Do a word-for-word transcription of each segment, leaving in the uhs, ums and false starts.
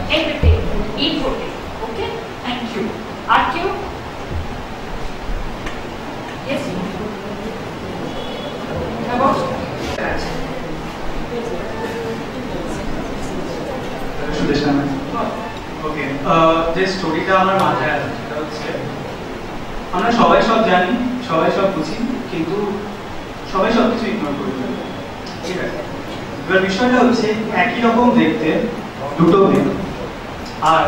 entertainment, infotainment. Okay? Thank you. Are you? Yes? About? ওকে, যে স্টোরিটা আমার মাথায় আছে সেটা হচ্ছে আমরা সবাই সব জানি, সবাই সব বুঝি, কিন্তু সবাই সব কিছু ইগনোর করি। ঠিক আছে, এবার বিষয়টা হচ্ছে একই রকম দেখতে দুটো মেয়ে, আর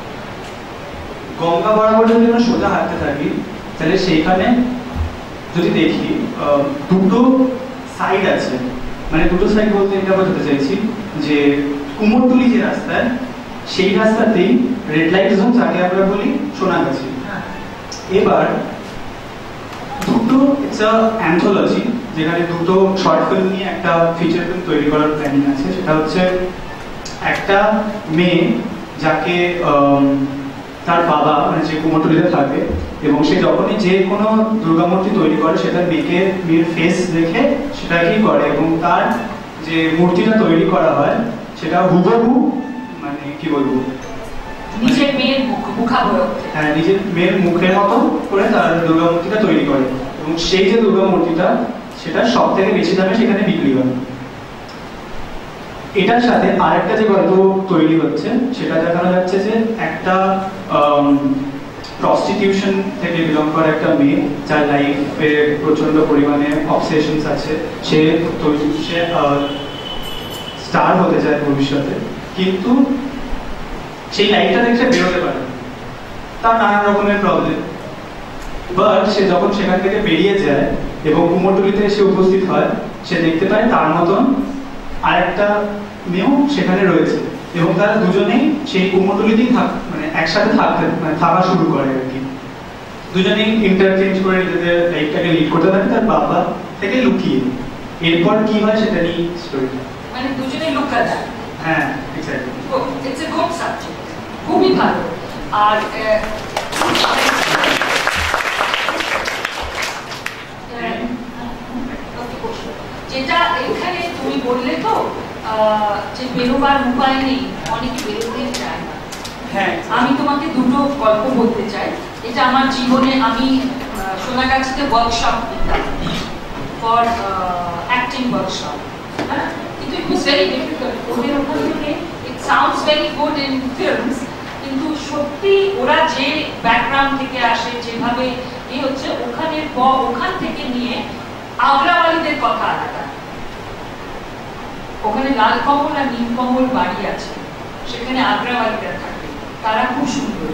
গঙ্গা বরাবর যদি আমরা সোজা হাঁটতে থাকি তাহলে সেইখানে যদি দেখি দুটো সাইড আছে, মানে দুটো সাইড বলতে এটা বোঝাতে চাইছি যে কুমোরটুলি যে রাস্তায়, সেই রাস্তাতেই রেড লাইট জোন, যাকে আমরা বলি সোনাগাছি। এবার দুটো ইটস আ অ্যান্থোলজি, যেখানে দুটো শর্ট ফিল্ম নিয়ে একটা ফিচার ফিল্ম তৈরি করার প্ল্যানিং আছে। সেটা হচ্ছে একটা মেয়ে যাকে তার বাবা মানে যে কুমোরটুলিতে থাকে, এবং সে যখনই যে কোনো দুর্গা মূর্তি তৈরি করে সেটা মেয়েকে মেয়ের ফেস দেখে সেটাকেই করে, এবং তার যে মূর্তিটা তৈরি করা হয় সেটা হুবহু মানে কি বলবো নিজের মেয়ের মুখ মুখাবয়ব, হ্যাঁ নিজের মেয়ের মুখের মতো করে তার দুর্গা মূর্তিটা তৈরি করে, এবং সেই যে দুর্গা মূর্তিটা সেটা সব থেকে বেশি দামে সেখানে বিক্রি হয়। এটার সাথে আরেকটা যে গল্প তৈরি হচ্ছে সেটা দেখানো যাচ্ছে যে একটা প্রস্টিটিউশন থেকে বিলং করা একটা মেয়ে, যার লাইফে প্রচন্ড পরিমাণে অবসেশনস আছে, সে সে স্টার হতে চায় ভবিষ্যতে, কিন্তু সেই লাইফটা দেখে বেরোতে পারে, তার নানান রকমের প্রবলেম। বাট সে যখন সেখান থেকে বেরিয়ে যায় এবং কুমোরটুলিতে এসে উপস্থিত হয়, সে দেখতে পায় তার মতন আরেকটা মেয়েও সেখানে রয়েছে, এবং তারা দুজনেই সেই কুমোরটুলিতেই থাক মানে একসাথে থাকতে মানে থাকা শুরু করে আর কি। দুজনেই ইন্টারচেঞ্জ করে নিজেদের লাইফটাকে লিড করতে থাকে তার বাবা থেকে লুকিয়ে। এরপর কি হয় সেটা নিয়ে স্টোরিটা, মানে দুজনেই লুকা যায়। হ্যাঁ exactly, it's a good subject, খুবই ভালো। আর যেটা এখানে তুমি বললে তো যে বেরোবার উপায় নেই, অনেকে বেরোতে চায় না। হ্যাঁ, আমি তোমাকে দুটো গল্প বলতে চাই। এটা আমার জীবনে, আমি সোনাগাছিতে ওয়ার্কশপ দিতাম ফর অ্যাক্টিং ওয়ার্কশপ, হ্যাঁ, কিন্তু ইট ওয়াজ ভেরি ডিফিকাল্ট। ওদের ওখান থেকে it sounds very good in films, কিন্তু সত্যি ওরা যে ব্যাকগ্রাউন্ড থেকে আসে, যেভাবে এই হচ্ছে ওখানের ওখান থেকে নিয়ে আগ্রাওয়ালিদের কথা আলাদা। ওখানে লাল কমল আর নীল কমল বাড়ি আছে, সেখানে আগ্রাওয়ালিরা থাকে, তারা খুব সুন্দর।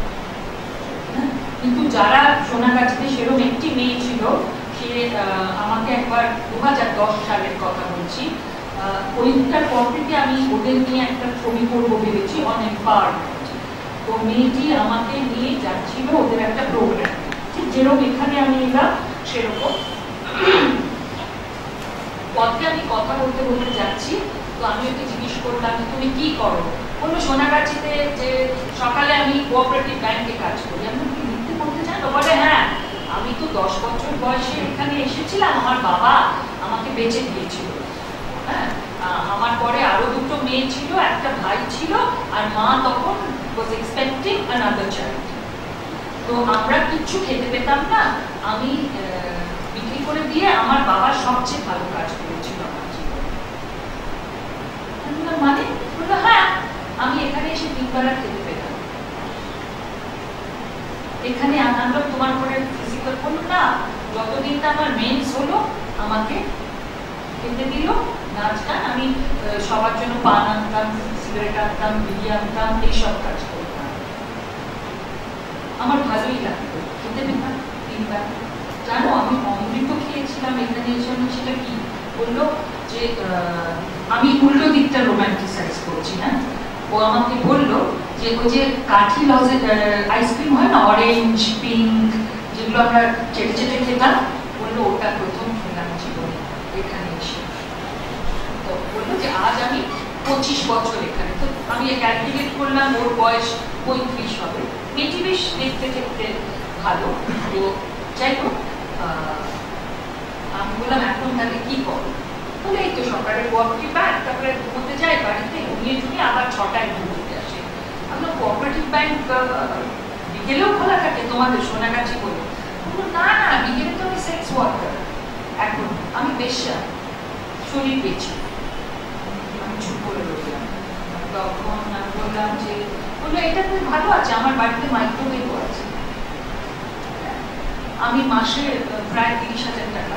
কিন্তু যারা সোনাগাছিতে সেরকম একটি মেয়ে ছিল, সে আমাকে একবার দু হাজার দশ সালের কথা বলছি, ওইটার পর থেকে আমি ওদের নিয়ে একটা ছবি করবো ভেবেছি, অনেক বার। তো মেয়েটি আমাকে নিয়ে যাচ্ছিল ওদের একটা প্রোগ্রাম, ঠিক যেরকম এখানে আমি এলাম সেরকম। পথে আমি কথা বলতে বলতে যাচ্ছি, তো আমি ওকে জিজ্ঞেস করলাম তুমি কি করো? বললো সোনাগাছিতে যে সকালে আমি কোঅপারেটিভ ব্যাংকে কাজ করি। আমি কি লিখতে পড়তে চাই? বলে হ্যাঁ, আমি তো দশ বছর বয়সে এখানে এসেছিলাম, আমার বাবা আমাকে বেঁচে দিয়েছিল। হ্যাঁ, আমার পরে আরো দুটো মেয়ে ছিল, একটা ভাই ছিল, আর মা তখন was expecting another child। তো আমরা কিচ্ছু খেতে পেতাম না, আমি বিক্রি করে দিয়ে আমার বাবার সবচেয়ে ভালো কাজ করেছিল আমার জীবনে। মানে বললো হ্যাঁ, আমি এখানে এসে তিনবেলা খেতে পেতাম। এখানে আমরা তোমার পরে ফিজিক্যাল করলো না, যতদিন না আমার মেন্স হলো আমাকে খেতে দিল, নাচ গান, আমি সবার জন্য পান আনতাম, সিগারেট আনতাম, বিড়ি আনতাম, এইসব কাজ করতাম। আমার ভালোই লাগতো, খেতে পেতাম তিনবার। জানো আমি অমৃত খেয়েছিলাম এখানে এসে। সেটা কি বললো যে আমি উল্টো দিকটা রোম্যান্টিসাইজ করছি না। ও আমাকে বললো যে ওই যে কাঠি লজের আইসক্রিম হয় না, অরেঞ্জ পিঙ্ক, যেগুলো আমরা চেটে চেটে খেতাম, বললো ওটা প্রথম খেলাম জীবনে এখানে এসে। তো বললো যে আজ আমি পঁচিশ বছর এখানে। তো আমি ক্যালকুলেট করলাম ওর বয়স পঁয়ত্রিশ হবে, মেয়েটি বেশ দেখতে দেখতে ভালো। তো যাই হোক, আমি বললাম এখন তাহলে কি করো? বলে এই তো সকালে কোঅপারেটিভ ব্যাংক, তারপরে ঘুমোতে যাই বাড়িতে, ঘুমিয়ে ঘুমিয়ে আবার ছটায় ঘুমোতে আসে। ব্যাংক বিকেলেও খোলা থাকে তোমাদের সোনাগাছি বলে? না না, বিকেলে তো আমি সেক্স ওয়ার্কার, এখন আমি বেশ্যা, শরীর পেয়েছি। আমি চুপ করে রইলাম। তখন আমি বললাম যে, বললো এটা খুব ভালো আছে, আমার বাড়িতে মাইক্রোওয়েভও আছে, আমি মাসে প্রায় তিরিশ হাজার টাকা।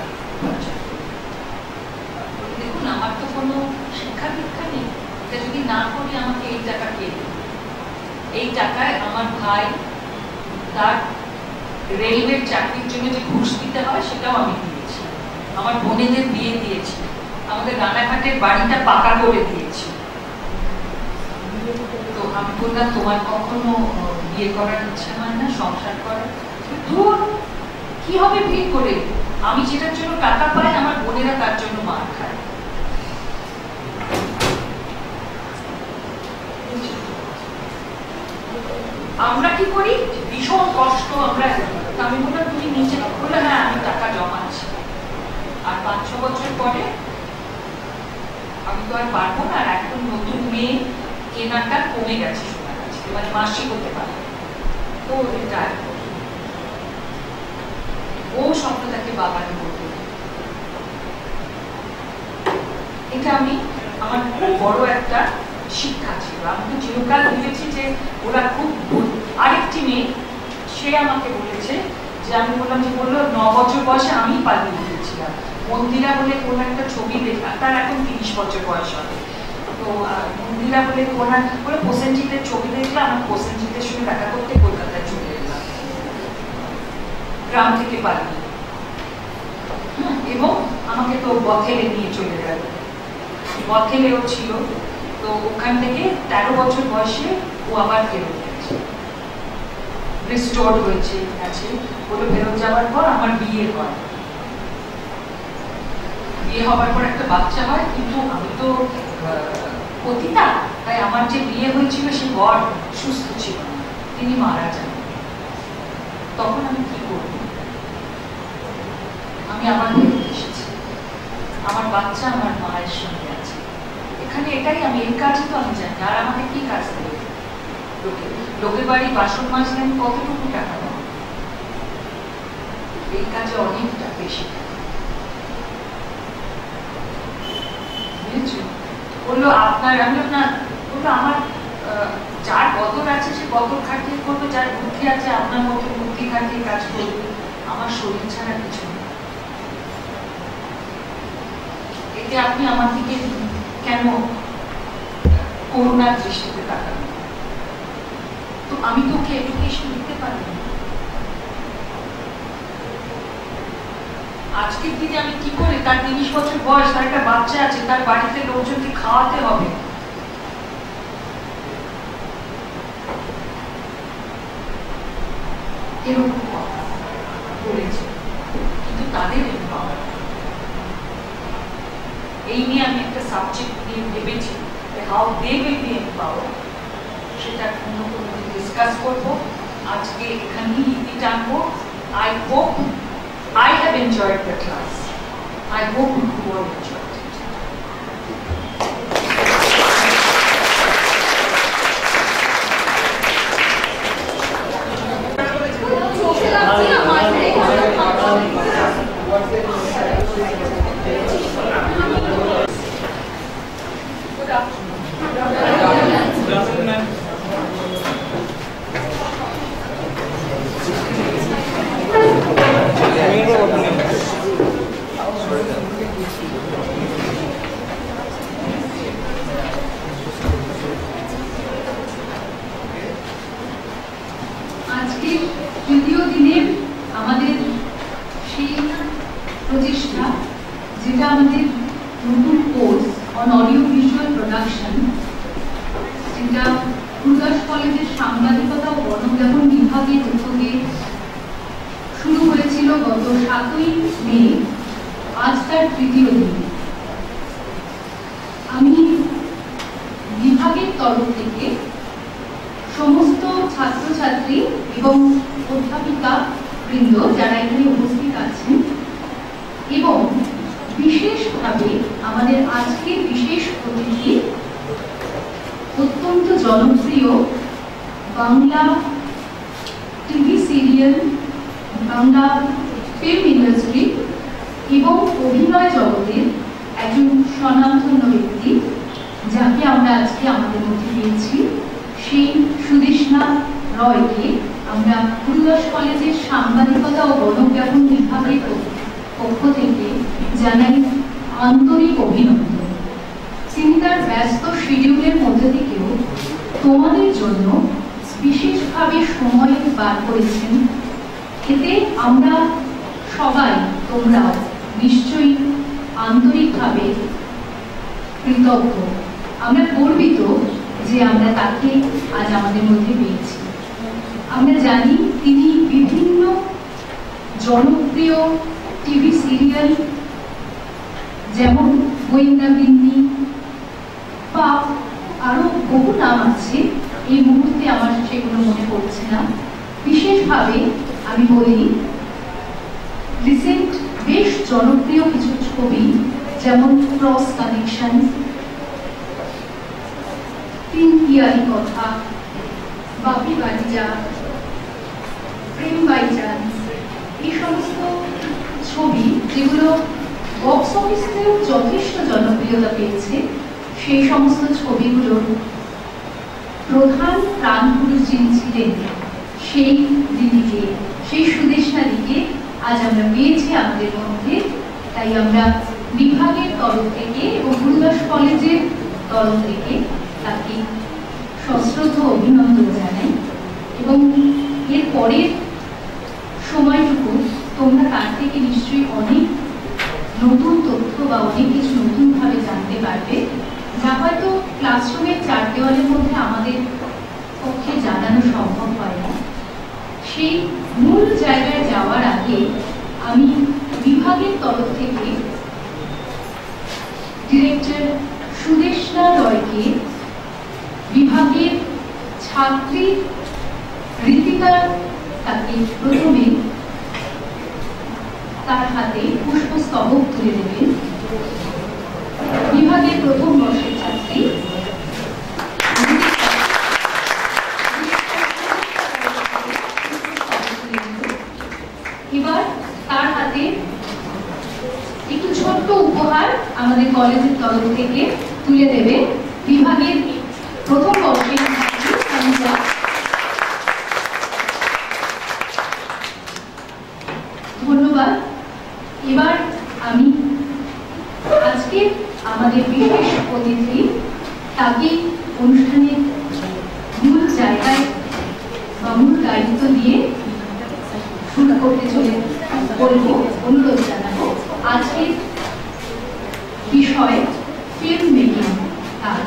দেখুন আমার তো কোনো শিক্ষা দীক্ষা নেই, এটা যদি না করি আমাকে এই টাকা কে দেবে? এই টাকায় আমার ভাই তার রেলওয়ের চাকরির জন্য যে ঘুষ দিতে হয় সেটাও আমি দিয়েছি, আমার বোনেদের বিয়ে দিয়েছি, আমাদের রানাঘাটের বাড়িটা পাকা করে দিয়েছি। তো আমি বললাম তোমার কখনো বিয়ে করার ইচ্ছা হয় না, সংসার করার? দূর, কি হবে বিয়ে করে? আমি যেটার জন্য টাকা পাই আমার বোনেরা তার জন্য মার খায়। আমরা কি করি, ভীষণ কষ্ট আমরা। আমি বললাম তুমি নিচে, বললো হ্যাঁ আমি টাকা জমাচ্ছি। আর পাঁচ ছ বছর পরে আমি তো আর পারবো না, এখন নতুন মেয়ে কেনাটা কমে গেছে, শোনা গেছে মানে মাসিক হতে পারে, তো রিটায়ার করবে। ও স্বপ্নটাকে বাবাকে বলবে। এটা আমি আমার খুব বড় একটা শিক্ষা ছিল। আমি তো চিরকাল ভেবেছি যে ওরা খুব। আরেকটি মেয়ে সে আমাকে বলেছে যে, আমি বললাম যে, বললো ন বছর বয়সে আমি পালিয়ে গিয়েছিলাম মন্দিরা বলে কোন একটা ছবি দেখলাম, তার এখন তিরিশ বছর বয়স হবে। তো মন্দিরা বলে কোন বলে প্রসেনজিতের ছবি দেখলাম, আমার প্রসেনজিতের সঙ্গে দেখা করতে কলকাতায় চলে এলাম গ্রাম থেকে পালিয়ে, এবং আমাকে তো বথেলে নিয়ে চলে গেল। বথেলেও ছিল, তো ওখান থেকে তেরো বছর বয়সে ও আবার ফেরত গেছে, রিস্টোর্ড হয়েছে আছে। বলে ফেরত যাওয়ার পর আমার বিয়ে হয়, বিয়ে হবার পর একটা বাচ্চা হয়, কিন্তু আমি তো পতিতা, তাই আমার যে বিয়ে হয়েছিল সে বর সুস্থ ছিল না, তিনি মারা যান। তখন আমি কি করব? আমি আবার ফেরত এসেছি, আমার বাচ্চা আমার মায়ের সঙ্গে আছে এখানে। এটাই আমি, এই কাজই তো আমি জানি। আর আমাকে কি কাজ দেবে লোকে? লোকের বাড়ি বাসন মাজলে আমি কতটুকু টাকা পাবো? এই কাজে অনেকটা বেশি। বুঝেছো? বললো আপনার, আমি না, বললো আমার যার বদর আছে সে বদর খাটিয়ে করবে, যার বুদ্ধি আছে আপনার মতো বুদ্ধি খাটিয়ে কাজ করবে, আমার শরীর ছাড়া কিছু নেই। এতে আপনি আমার দিকে কেন করুণার দৃষ্টিতে তাকাবেন? তো আমি তো ওকে এডুকেশন দিতে পারি না। আজকের দিনে আমি কি করে, তার তিরিশ বছর বয়স, তার একটা বাচ্চা আছে, তার বাড়িতে লোকজনকে খাওয়াতে হবে, এরকম কথা বলেছে, কিন্তু তাদের এই নিয়ে আমি একটা সাবজেক্ট নিয়ে ভেবেছি, how they will be empowered, সেটা অন্য কোনো দিন ডিসকাস করবো। আজকে এখানেই ইতি টানবো। I hope I have enjoyed the class. I hope you all enjoyed it. Good afternoon. Good afternoon, ma'am. আজকে তৃতীয় দিনের আমাদের সেই প্রচেষ্টা, যেটা আমাদের নতুন course on audio visual production, যেটা গুরুদাস কলেজের সাংবাদিকতা ও গণজ্ঞাপন বিভাগের উদ্যোগে শুরু হয়েছিল গত সাতই মে। আজ তার তৃতীয় দিন। আমি বিভাগের তরফ থেকে সমস্ত ছাত্রছাত্রী এবং অধ্যাপিকা বৃন্দ যারা এখানে উপস্থিত আছেন, এবং বিশেষভাবে আমাদের আজকের বিশেষ অতিথি অত্যন্ত জনপ্রিয় Bangla TV serial, Bangla film industry এবং অভিনয় জগতের একজন স্বনামধন্য ব্যক্তি, যাকে আমরা আজকে আমাদের মধ্যে পেয়েছি। সেই সুদেষ্ণা রয়কে আমরা গুরুদাস কলেজের সাংবাদিকতা ও গণজ্ঞাপন বিভাগের পক্ষ থেকে জানাই আন্তরিক অভিনন্দন। তিনি তার ব্যস্ত শিডিউলের মধ্যে থেকেও তোমাদের জন্য বিশেষভাবে সময় বার করেছেন। এতে আমরা সবাই, তোমরাও নিশ্চয়ই আন্তরিকভাবে কৃতজ্ঞ। আমরা গর্বিত যে আমরা তাকে আজ আমাদের মধ্যে পেয়েছি। আমরা জানি তিনি বিভিন্ন জনপ্রিয় টিভি সিরিয়াল যেমন গোয়েন্দা গিন্নি বা আরো বহু নাম আছে, এই মুহূর্তে আমার সেগুলো মনে পড়ছে না। বিশেষভাবে আমি বলি রিসেন্ট বেশ জনপ্রিয় কিছু ছবি যেমন ক্রস কানেকশন, তিন পিয়ারি কথা, বাপি বাড়িজা, প্রেম বাই চান্স, এই সমস্ত ছবি যেগুলো বক্স অফিসেও যথেষ্ট জনপ্রিয়তা পেয়েছে, সেই সমস্ত ছবিগুলোর প্রধান প্রাণ পুরুষ যিনি ছিলেন সেই দিদিকে, সেই সুদেষ্ণা দিকে আজ আমরা পেয়েছি আমাদের মধ্যে। তাই আমরা বিভাগের তরফ থেকে এবং গুরুদাস কলেজের তরফ থেকে তাকে সশ্রদ্ধ অভিনন্দন জানাই। এবং এর পরের সময়টুকু তোমরা তার থেকে নিশ্চয়ই অনেক নতুন তথ্য বা অনেক কিছু নতুনভাবে জানতে পারবে, যা হয়তো ক্লাসরুমের চার দেওয়ালের মধ্যে আমাদের পক্ষে জানানো সম্ভব হয় না। সেই মূল জায়গায় যাওয়ার আগে আমি বিভাগের তরফ থেকে ডিরেক্টর সুদেষ্ণা রয়কে, বিভাগের ছাত্রী ঋতিকা তাকে প্রথমে তার হাতে পুষ্পস্তবক তুলে দেবেন। বিভাগের প্রথম বর্ষের ছাত্রী এবার তার হাতে একটু ছোট্ট উপহার আমাদের কলেজের তরফ থেকে তুলে দেবে বিভাগের প্রথম বর্ষের ছাত্রী সঞ্জা। ধন্যবাদ। এবার আমি আজকে আমাদের বিশেষ অতিথি তাকে অনুষ্ঠানের মূল জায়গায় বা মূল দায়িত্ব দিয়ে শুরু করতে চলে বলবো, অনুরোধ জানাবো। আজকের বিষয় ফিল্ম মেকিং কাজ।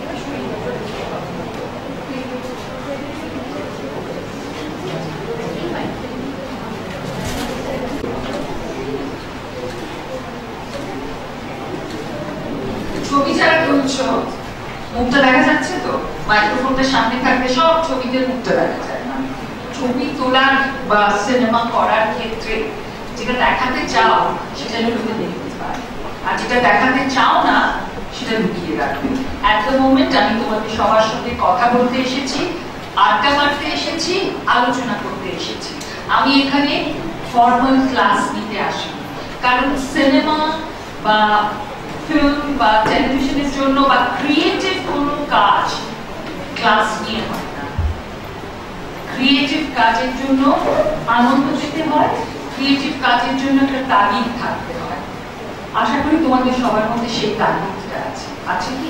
ছবি যারা তুলছো মুখটা দেখা যাচ্ছে তো? মাইক্রোফোনটার সামনে থাকলে সব ছবিতে মুখটা দেখা যায় না। ছবি তোলার বা সিনেমা করার ক্ষেত্রে যেটা দেখাতে চাও সেটা লোকে দেখতে পারে, আর যেটা দেখাতে চাও না সেটা লুকিয়ে রাখবে। অ্যাট দ্য মোমেন্ট আমি তোমাদের সবার সঙ্গে কথা বলতে এসেছি, আড্ডা মারতে এসেছি, আলোচনা করতে এসেছি। আমি এখানে ফর্মাল ক্লাস নিতে আসি, কারণ সিনেমা বা ফিল্ম বা টেলিভিশনের জন্য বা ক্রিয়েটিভ কোনো কাজ ক্লাস নিয়ে হয় না। ক্রিয়েটিভ কাজের জন্য আনন্দ পেতে হয়, ক্রিয়েটিভ কাজের জন্য একটা তাগিদ থাকতে হয়। আশা করি তোমাদের সবার মধ্যে সেই তাগিদটা আছে। আছে কি?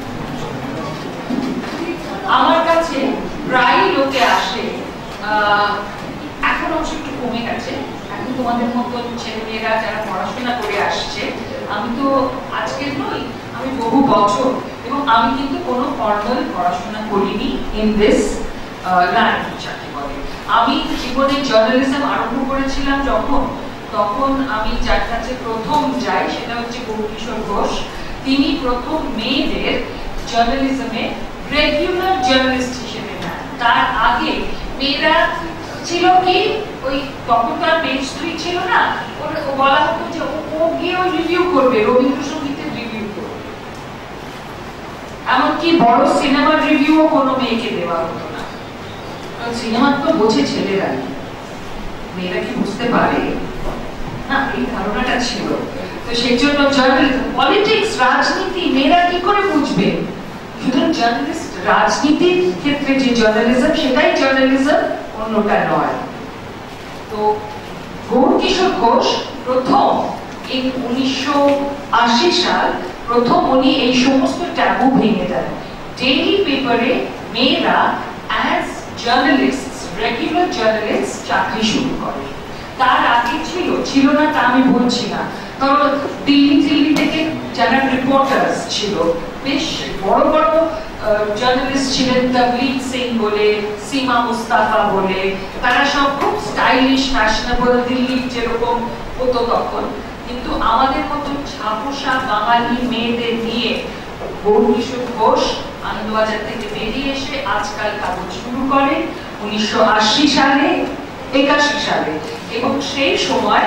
আমার কাছে প্রায়ই লোকে আসে, এখন অবশ্য একটু কমে গেছে, এখন তোমাদের মতন ছেলেমেয়েরা যারা পড়াশোনা করে আসছে, আমি তো আজকের নই, আমি বহু বছর, এবং আমি কিন্তু কোনো ফর্মাল পড়াশোনা করিনি ইন দিস লাইন। যাকে বলে, আমি জীবনে জার্নালিজম আরম্ভ করেছিলাম যখন, তখন আমি যার কাছে প্রথম যাই সেটা হচ্ছে গৌরকিশোর ঘোষ। তিনি প্রথম মেয়েদের জার্নালিজমে রেগুলার জার্নালিস্ট হিসেবে নেন। তার আগে মেয়েরা ছিল কি, ওই তখন তো আর পেজ থ্রি ছিল না, ও বলা হতো যে ও গিয়ে ওই রিভিউ করবে, রবীন্দ্রসঙ্গীতের রিভিউ করবে। এমনকি বড় সিনেমার রিভিউও কোনো মেয়েকে দেওয়া হতো না। সিনেমা তো বোঝে ছেলেরা, মেয়েরা কি বুঝতে পারে না, এই ধারণাটা ছিল। তো সেই জন্য জার্নালিজম, পলিটিক্স, রাজনীতি মেয়েরা কি করে বুঝবে? সুতরাং জার্নালিস্ট, রাজনীতির ক্ষেত্রে যে জার্নালিজম সেটাই জার্নালিজম, অন্যটা নয়। তো গৌরকিশোর ঘোষ প্রথম এই উনিশশো আশি সাল প্রথম উনি এই সমস্ত ট্যাবু ভেঙে দেন। ডেইলি পেপারে মেয়েরা অ্যাজ জার্নালিস্ট, রেগুলার জার্নালিস্ট চাকরি শুরু করে। তার আগে ছিল ছিল না তা আমি বলছি না, কারণ দিল্লি দিল্লি থেকে যারা রিপোর্টার্স ছিল, বেশ বড় বড় জার্নালিস্ট ছিলেন, তবলিগ সিং বলে, সীমা মুস্তাফা বলে, তারা সব খুব স্টাইলিশ, ফ্যাশনেবল, দিল্লির যেরকম হতো তখন। কিন্তু আমাদের মতো ছাপোষা বাঙালি মেয়েদের নিয়ে গৌরকিশোর ঘোষ আনন্দবাজার থেকে বেরিয়ে এসে আজকাল কাগজ শুরু করে উনিশশো আশি সালে, একাশি সালে। এবং সেই সময়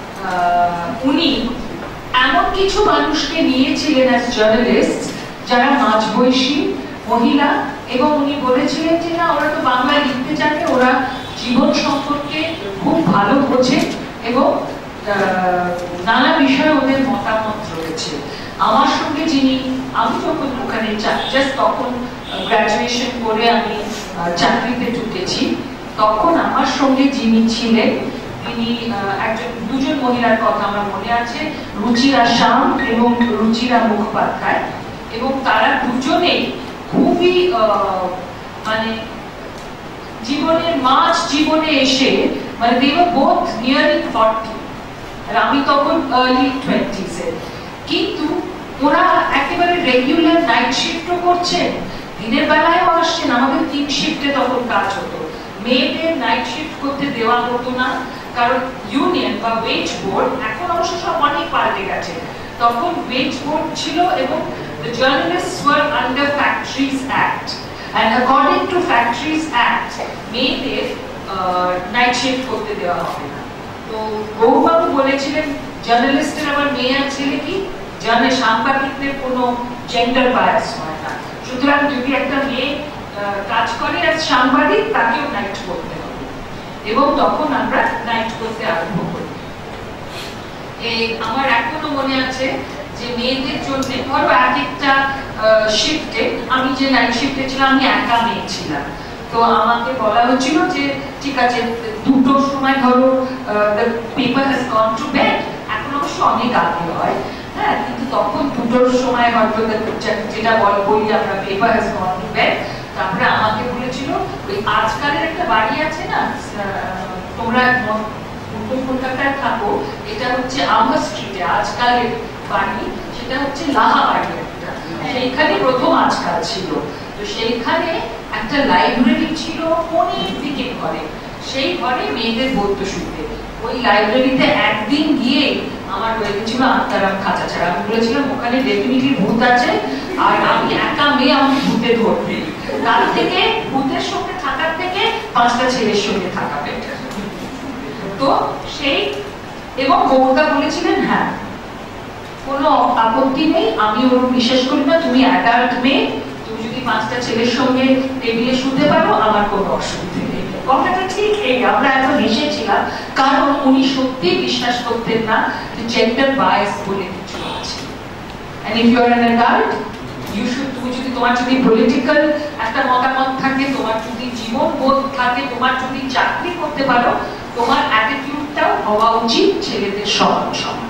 উনি এমন কিছু মানুষকে নিয়েছিলেন অ্যাজ জার্নালিস্ট যারা মাঝবয়সী মহিলা, এবং উনি বলেছিলেন যে না, ওরা তো বাংলায় লিখতে জানে, ওরা জীবন সম্পর্কে খুব ভালো বোঝে এবং নানা বিষয়ে ওদের মতামত রয়েছে। আমার সঙ্গে যিনি, আমি যখন ওখানে জাস্ট তখন গ্রাজুয়েশন করে আমি চাকরিতে ঢুকেছি, তখন আমার সঙ্গে যিনি ছিলেন তিনি একজন, দুজন মহিলার কথা আমার মনে আছে, রুচিরা শাম এবং রুচিরা মুখোপাধ্যায়। এবং তারা দুজনেই খুবই মানে জীবনের মাঝ জীবনে এসে, মানে they were both nearly forty, আর আমি তখন early twenties এ। কিন্তু ওরা একেবারে রেগুলার নাইট শিফটও করছেন, দিনের বেলায়ও আসছেন। আমাদের তিন শিফটে তখন কাজ হতো, মেয়েদের নাইট শিফট করতে দেওয়া হতো না, কারণ ইউনিয়ন বা ওয়েজ বোর্ড, এখন অবশ্য সব অনেক পাল্টে গেছে, তখন ওয়েজ বোর্ড ছিল এবং the journalists were under Factories Act, and according to Factories Act মেয়েদের নাইট শিফট করতে দেওয়া হবে না। তো গৌরবাবু বলেছিলেন জার্নালিস্টের আবার মেয়ে আর ছেলে কি জানে, সাংবাদিকদের কোনো জেন্ডার বায়াস হয় না, সুতরাং যদি একটা মেয়ে কাজ করে আর সাংবাদিক, তাকেও নাইট করতে হবে। এবং তখন আমরা নাইট করতে আরম্ভ করি। এই আমার এখনো মনে আছে যে মেয়েদের জন্য ধরো এক একটা শিফটে, আমি যে নাইট শিফটে ছিলাম আমি একা মেয়ে ছিলাম, তো আমাকে বলা হয়েছিল যে ঠিক আছে দুটোর সময় ধরো the paper has gone to bed, এখন অবশ্য অনেক আগে হয়, হ্যাঁ, কিন্তু তখন দুটোর সময় হয়তো যেটা বল বলি আমরা paper has gone to bed। তারপরে আমাকে বলেছিল ওই আজকালের একটা বাড়ি আছে না, তোমরা উত্তর কলকাতায় থাকো, এটা হচ্ছে আমা স্ট্রিটে আজকালের বাড়ি, সেটা হচ্ছে লাহা বাড়ি একটা, সেইখানে প্রথম আজকাল ছিল। তো সেইখানে একটা লাইব্রেরি ছিল অনেক দিকে ঘরে, সেই ঘরে মেয়েদের বলতে শুনতে। ওই লাইব্রেরিতে একদিন গিয়ে আমার হয়ে গেছিল আত্মারাম খাঁচা ছাড়া। আমি বলেছিলাম ওখানে ডেফিনেটলি ভূত আছে, আর আমি একা মেয়ে, আমাকে ভূতে ধরবে, তার থেকে ভূতের সঙ্গে থাকার থেকে পাঁচটা ছেলের সঙ্গে থাকা বেটার। তো সেই, এবং গৌরদা বলেছিলেন হ্যাঁ কোনো আপত্তি নেই, আমি ওর বিশ্বাস করি না, তুমি অ্যাডাল্ট মেয়ে, তুমি যদি পাঁচটা ছেলের সঙ্গে টেবিলে শুতে পারো আমার কোনো অসুবিধা নেই। কথাটা ঠিক, এই আমরা এত হেসেছিলাম, কারণ উনি সত্যি বিশ্বাস করতেন না যে জেন্ডার বায়াস বলে কিছু আছে। And if you are an adult, you should, তুমি যদি, তোমার যদি পলিটিক্যাল একটা মতামত থাকে, তোমার যদি জীবন বোধ থাকে, তোমার যদি চাকরি করতে পারো, তোমার অ্যাটিটিউডটাও হওয়া উচিত ছেলেদের সমান সমান।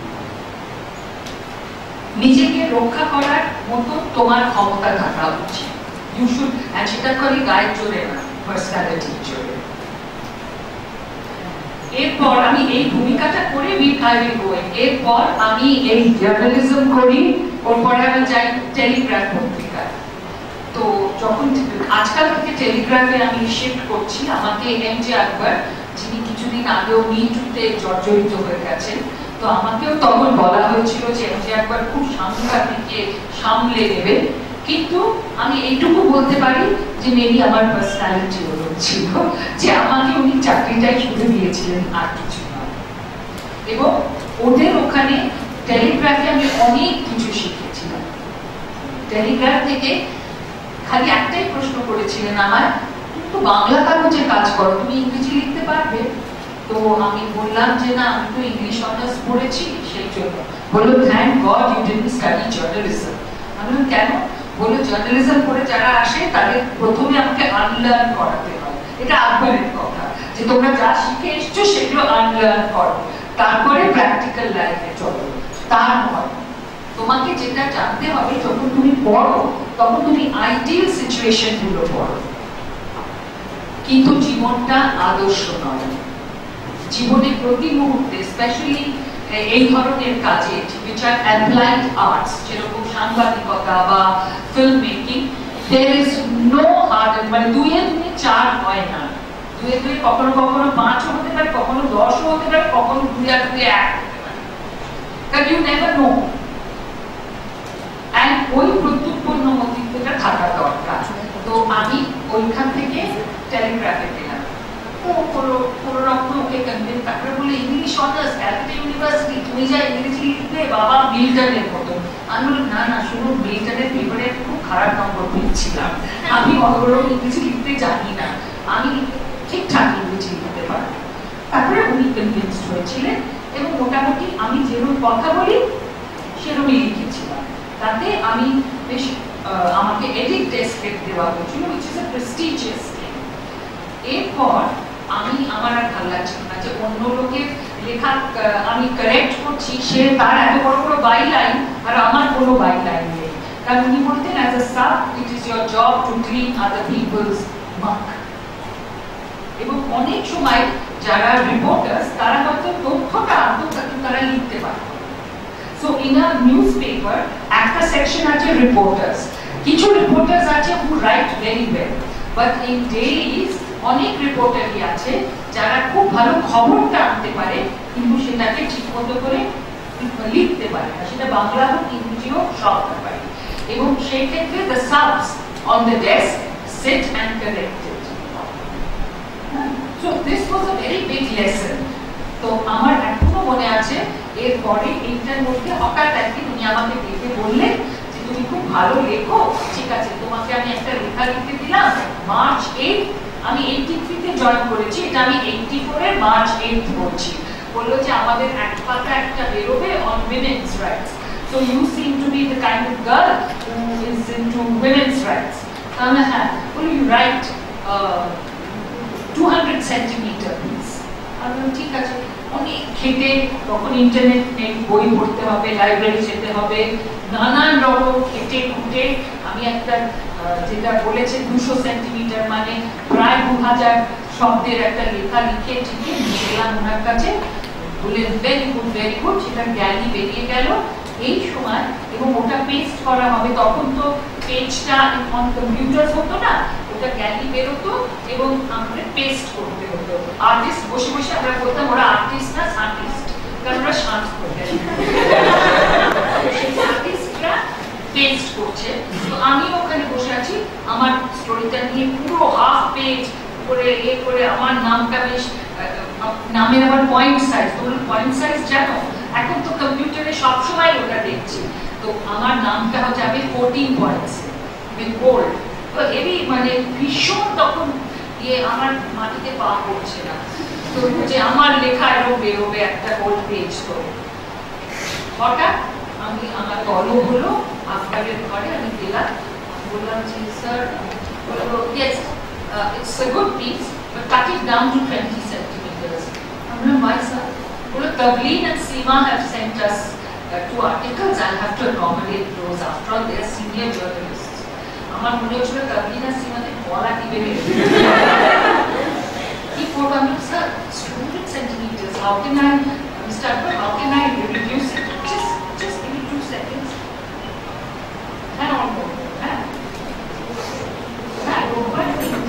নিজেকে রক্ষা করার মতো তোমার ক্ষমতা থাকা উচিত। ইউ শুড, আর সেটা করে গায়ের জোরে না, পার্সোনালিটির জোরে। এরপর আমি এই ভূমিকাটা করে এরপর আমি এই জার্নালিজম করি, ওর পরে আমি যাই টেলিগ্রাফ পত্রিকায়। তো যখন আজকাল থেকে টেলিগ্রাফে আমি শিফট করছি, আমাকে এম জে আকবর, যিনি কিছুদিন আগেও মিটুতে জর্জরিত হয়ে গেছেন, তো আমাকেও তখন বলা হয়েছিল যে এম জে আকবর খুব সাংবাদিককে সামলে নেবে, কিন্তু আমি এইটুকু বলতে পারি যে মেবি আমার পার্সোনালিটি ছিল যে আমাকে উনি চাকরিটাই শুরু দিয়েছিলেন, আর কিছু না। এবং ওদের ওখানে টেলিগ্রাফে আমি অনেক কিছু শিখেছিলাম। টেলিগ্রাফ থেকে খালি একটাই প্রশ্ন করেছিলেন আমার, তো বাংলা কাগজে কাজ করো, তুমি ইংরেজি লিখতে পারবে? তো আমি বললাম যে না, আমি তো ইংলিশ অনার্স পড়েছি, সেই জন্য। বললো thank God you didn't study journalism. আমি বললাম কেন? বললো জার্নালিজম পড়ে যারা আসে তাদের প্রথমে আমাকে আনলার্ন করাতে হয়। এটা আকবরের কথা যে তোমরা যা শিখে এসছো সেগুলো আনলার্ন করো, তারপরে প্র্যাকটিক্যাল লাইফে চলো। তার নয়, তোমাকে যেটা জানতে হবে যখন তুমি পড়ো তখন তুমি আইডিয়াল সিচুয়েশন গুলো পড়ো, কিন্তু জীবনটা আদর্শ নয়। জীবনে প্রতি মুহূর্তে, স্পেশালি এই ধরনের কাজে which are applied arts, যেরকম সাংবাদিকতা বা film making, there is no hard, মানে দুইয়ে দুই চার হয় না, দুইয়ে দুই কখনো কখনো পাঁচও হতে পারে, কখনো দশও হতে পারে, কখনো দুই আর দুই এক হতে পারে, কারণ you never know। and ওই প্রত্যুৎপন্ন মতিত্বটা থাকা দরকার। তো আমি ওইখান থেকে টেলিগ্রাফে গেলাম, ও কোনো কোনো রকম ওকে কনভিন্স, তারপরে বলে ইংলিশ অনার্স ক্যালকাটা ইউনিভার্সিটি, তুমি যা ইংরেজি লিখবে বাবা মিল্টনের মতো। আমি বললাম না না, শুধু মিল্টনের পেপারে খুব খারাপ নম্বর পেয়েছিলাম, আমি অগরম ইংরেজি লিখতে জানি না, আমি ঠিকঠাক ইংরেজি লিখতে পারি। তারপরে উনি কনভিন্স হয়েছিলেন এবং মোটামুটি আমি যেরকম কথা বলি সেরকমই লিখেছিলাম। তাতে আমি বেশ আমাকে এডিট টেস্ট দেওয়া হয়েছিল, which is a prestigious thing। এরপর আমি আমার আর ভালো লাগছিল না যে অন্য লোকের লেখা আমি কারেক্ট করছি, সে তার এত বড় বড় বাই লাইন আর আমার কোনো বাই লাইন নেই। কারণ উনি বলতেন as a sub it is your job to clean other people's mark. এবং অনেক সময় যারা রিপোর্টার্স তারা হয়তো তথ্যটা আত্মঘাতী তারা লিখতে পারে। So in a newspaper, একটা সেকশন আছে রিপোর্টার্স, কিছু রিপোর্টার্স আছে who write very well, but in dailies অনেক রিপোর্টারই আছে যারা খুব ভালো খবরটা আনতে পারে কিন্তু সেটাকে ঠিকমতো করে লিখতে পারে না, সেটা বাংলা হোক ইংরেজি হোক সব ব্যাপারে। এবং সেই ক্ষেত্রে the subs on the desk sit and correct it. So this was a very big lesson. তো আমার এখনো মনে আছে, এরপরে এইটার মধ্যে হঠাৎ একদিন উনি আমাকে দেখে বললেন যে তুমি খুব ভালো লেখো, ঠিক আছে তোমাকে আমি একটা লেখা লিখতে দিলাম মার্চ এইট, আমি এইটি থ্রিতে জয়েন করেছি, এটা আমি এইটি ফোরের মার্চ এইট বলছি। বললো যে আমাদের এক পাতা একটা বেরোবে on women's rights, so you seem to be the kind of girl who is into women's rights. আমি হ্যাঁ, বলি you write two hundred centimetre please. আমি ঠিক আছে। অনেক খেটে, তখন ইন্টারনেট নেই, বই পড়তে হবে, লাইব্রেরি যেতে হবে, নানান রকম খেটে খুঁটে আমি একটা যেটা বলেছে দুশো সেন্টিমিটার মানে প্রায় দু হাজার শব্দের একটা লেখা লিখে ঠিকে নিয়ে গেলাম ওনার কাছে। বললেন ভেরি গুড ভেরি গুড, সেটা গ্যালি বেরিয়ে গেল এই সময়। এবং ওটা পেস্ট করা হবে, তখন তো পেজটা অন কম্পিউটার হতো না, ওটা গ্যালি বেরোতো এবং আমাদের পেস্ট করতে হতো। আর্টিস্ট বসে বসে আমরা বলতাম ওরা আর্টিস্ট না সার্টিস্ট, কারণ ওরা শান্ত করতে আর্টিস্টরা পেস্ট করছে। তো আমিও ওখানে বসে আছি, আমার স্টোরিটা নিয়ে পুরো হাফ পেজ করে এ করে আমার নামটা বেশ, নামের আবার পয়েন্ট সাইজ, ধরুন পয়েন্ট সাইজ জানো, এখন তো কম্পিউটারে সবসময় ওটা দেখছি। তো আমার নামটা যাবে ফোরটিন পয়েন্টস উইথ বোল্ড। তো হেভি মানে ভীষণ তখন ইয়ে, আমার মাটিতে পা পড়ছে না, তো যে আমার লেখা এরকম বেরোবে একটা গোল্ড পেজ। তো হঠাৎ আমি আমার তলব হলো আপনাদের ঘরে, আমি গেলাম, বললাম যে স্যার, বললো yes it's a good piece but cut it down to twenty centimetres. আমি বললাম why sir? বললো Tavleen and Seema have sent us uh, two articles, I'll have to accommodate those, after all they are senior journalists. আমার মনে হচ্ছিল Tavleen আর Seemaদের বলা দিবে কি করবো। আমি sir two hundred centimeters, how can I, Mister Akbar, how can I reduce it? Just, just give me two seconds. হ্যাঁ on করবো, হ্যাঁ হ্যাঁ রোববার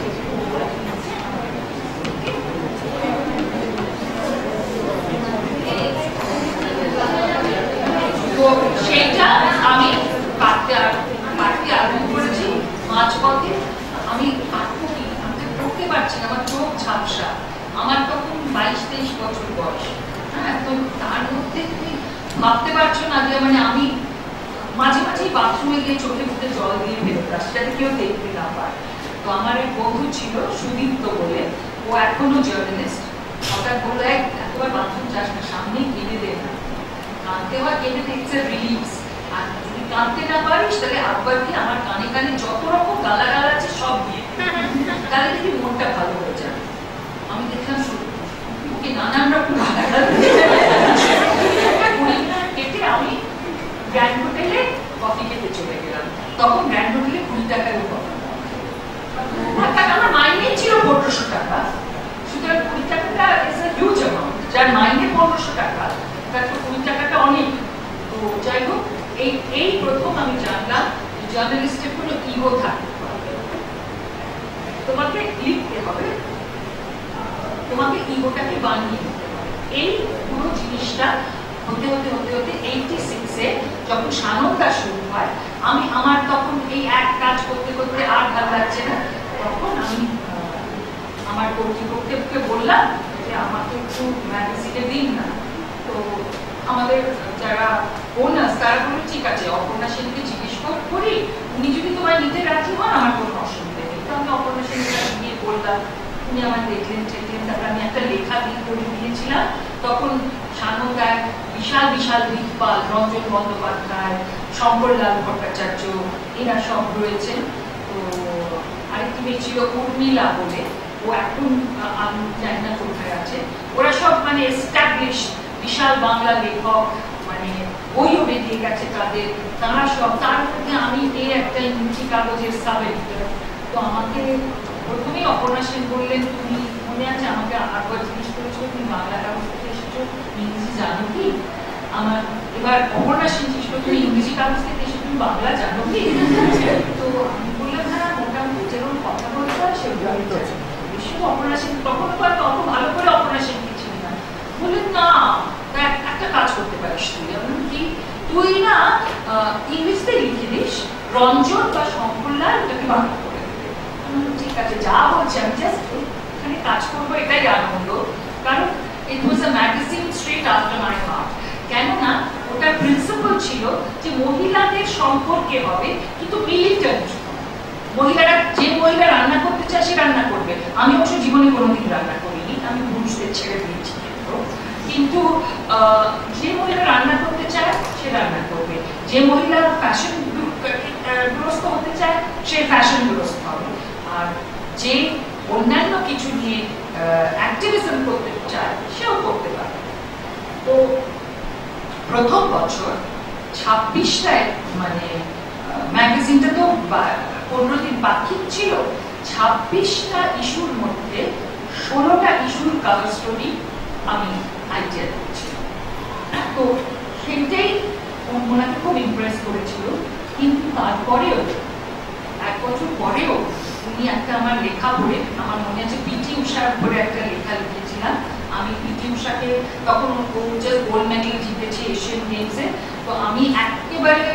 তো সেইটা আমি কাটতে কাটতে আরম্ভ করেছি মাঝপথে। আমি কাটবো কি, আমি করতে পারছি না, আমার চোখ ঝাপসা, আমার তখন বাইশ তেইশ বছর বয়স। হ্যাঁ, তো তার মধ্যে তুমি ভাবতে পারছো না যে মানে আমি মাঝে মাঝে বাথরুমে গিয়ে চোখে মুখে জল দিয়ে ফেলতাম, সেটাতে কেউ দেখতে না পায়। তো আমার এক বন্ধু ছিল সুদীপ্ত বলে, ও এখনো জার্নালিস্ট। হঠাৎ বললো, এক এতবার বাথরুম যাস না, সামনেই কেঁদে দে না, কাঁদতে হয় কেঁদে দে, ইটস এ রিলিফ। আর যদি কাঁদতে না পারিস তাহলে একবার দিয়ে আমার কানে কানে যত রকম গালাগাল আছে সব দিয়ে, তাহলে দেখি মনটা ভালো হয়ে যাবে। আমি দেখলাম ওকে নানান রকম গালাগাল কেটে আমি গ্র্যান্ড হোটেলে কফি খেতে চলে গেলাম। তখন গ্র্যান্ড হোটেলে কুড়ি টাকার উপর আমার মাইনে ছিল পনেরোশো টাকা, সুতরাং কুড়ি টাকাটা ইজ আ হিউজ অ্যামাউন্ট। যার মাইনে পনেরোশো টাকা তার তো কুড়ি টাকাটা অনেক। তো যাই হোক, এই এই প্রথম আমি জানলাম জার্নালিস্টের কোনো ইগো থাকতে পারে, তোমাকে লিখতে হবে, তোমাকে ইগোটাকে বানিয়ে নিতে হবে। এই পুরো জিনিসটা হতে হতে হতে হতে এইটি সিক্সে যখন সানন্দা শুরু হয়, আমি আমার তখন এই এক কাজ করতে করতে আর ভালো লাগছে না, তখন আমি আমার কর্তৃপক্ষকে বললাম যে আমাকে একটু ম্যাগাজিনে দিন না। তো আমাদের যারা ওনার্স তারা বলল ঠিক আছে, অপর্ণা সেনকে জিজ্ঞেস করি, উনি যদি তোমায় নিতে রাজি হন আমার কোনো অসুবিধা নেই। তো আমি অপর্ণা সেনকে গিয়ে বললাম, উনি আমার দেখলেন টেকলেন, তারপর আমি একটা লেখা দিয়ে করে দিয়েছিলাম। তখন সানন্দায় বিশাল বিশাল দিকপাল, রঞ্জন বন্দ্যোপাধ্যায়, শঙ্করলাল ভট্টাচার্য, এরা সব রয়েছেন। তো আরেকটি মেয়ে ছিল উর্মিলা বলে, ও এখন আমি জানি না কোথায় আছে। ওরা সব মানে এস্টাবলিশ বিশাল বাংলা লেখক, মানে বইও বেরিয়ে গেছে তাদের, তারা সব। তার মধ্যে আমি এই একটা ইংরেজি কাগজের সাব এডিটর। তো আমাকে প্রথমেই অপর্ণা সেন বললেন, তুমি মনে আছে আমাকে আরেকবার জিজ্ঞেস করেছো তুমি বাংলা কাগজ থেকে এসেছো, ইংরেজি জানো কি? আমার এবার অপর্ণা সেন জিজ্ঞেস করছো ইংরেজি কাগজ থেকে এসে তুমি বাংলা জানো কি? তো আমি বললাম হ্যাঁ মোটামুটি যেরকম কথা বলতে হয় সেগুলো আমি তো বিশেষ অপর্ণা সেন তখন হয়তো অত ভালো করে অপর্ণা সেন কিছু না। বললেন না একটা কাজ করতে পারিস তুই, এমন কি তুই না ইংলিশতে লিখে দিস, রঞ্জন বা শঙ্করলাল ওটাকে বাংলা করে দেবে। ঠিক আছে, যা বলছে আমি জাস্ট এখানে কাজ করবো, এটাই আনন্দ। কারণ it was a magazine straight after my heart. কেননা ওটার প্রিন্সিপাল ছিল যে মহিলাদের সম্পর্কে হবে কিন্তু মিলিটেন্ট। মহিলারা, যে মহিলা রান্না করতে চায় সে রান্না করবে। আমি অবশ্য জীবনে কোনোদিন রান্না করিনি, আমি পুরুষদের ছেড়ে দিয়েছি। কিন্তু যে মহিলা রান্না করতে চায় সে রান্না করবে, যে মহিলা ফ্যাশন গ্রস্ত হতে চায় সে ফ্যাশন গ্রস্ত হবে, আর যে অন্যান্য কিছু নিয়ে অ্যাক্টিভিজম করতে চায় সেও করতে পারে। তো প্রথম বছর ছাব্বিশটায় মানে ম্যাগাজিনটা তো পনেরো দিন বাকি ছিল, ছাব্বিশটা ইস্যুর মধ্যে ষোলোটা ইস্যুর কভার স্টোরি আমি আইডিয়া দিয়েছিলাম। তো সেটাই ওনাকে খুব ইমপ্রেস করেছিল। কিন্তু তারপরেও এক বছর পরেও উনি একটা আমার লেখা পড়ে, আমার মনে আছে পিটি উষার উপরে একটা লেখা লিখেছিলাম আমি। পিটি উষাকে তখন গোল্ড মেডেল জিতেছে এশিয়ান গেমসে। তো আমি একেবারে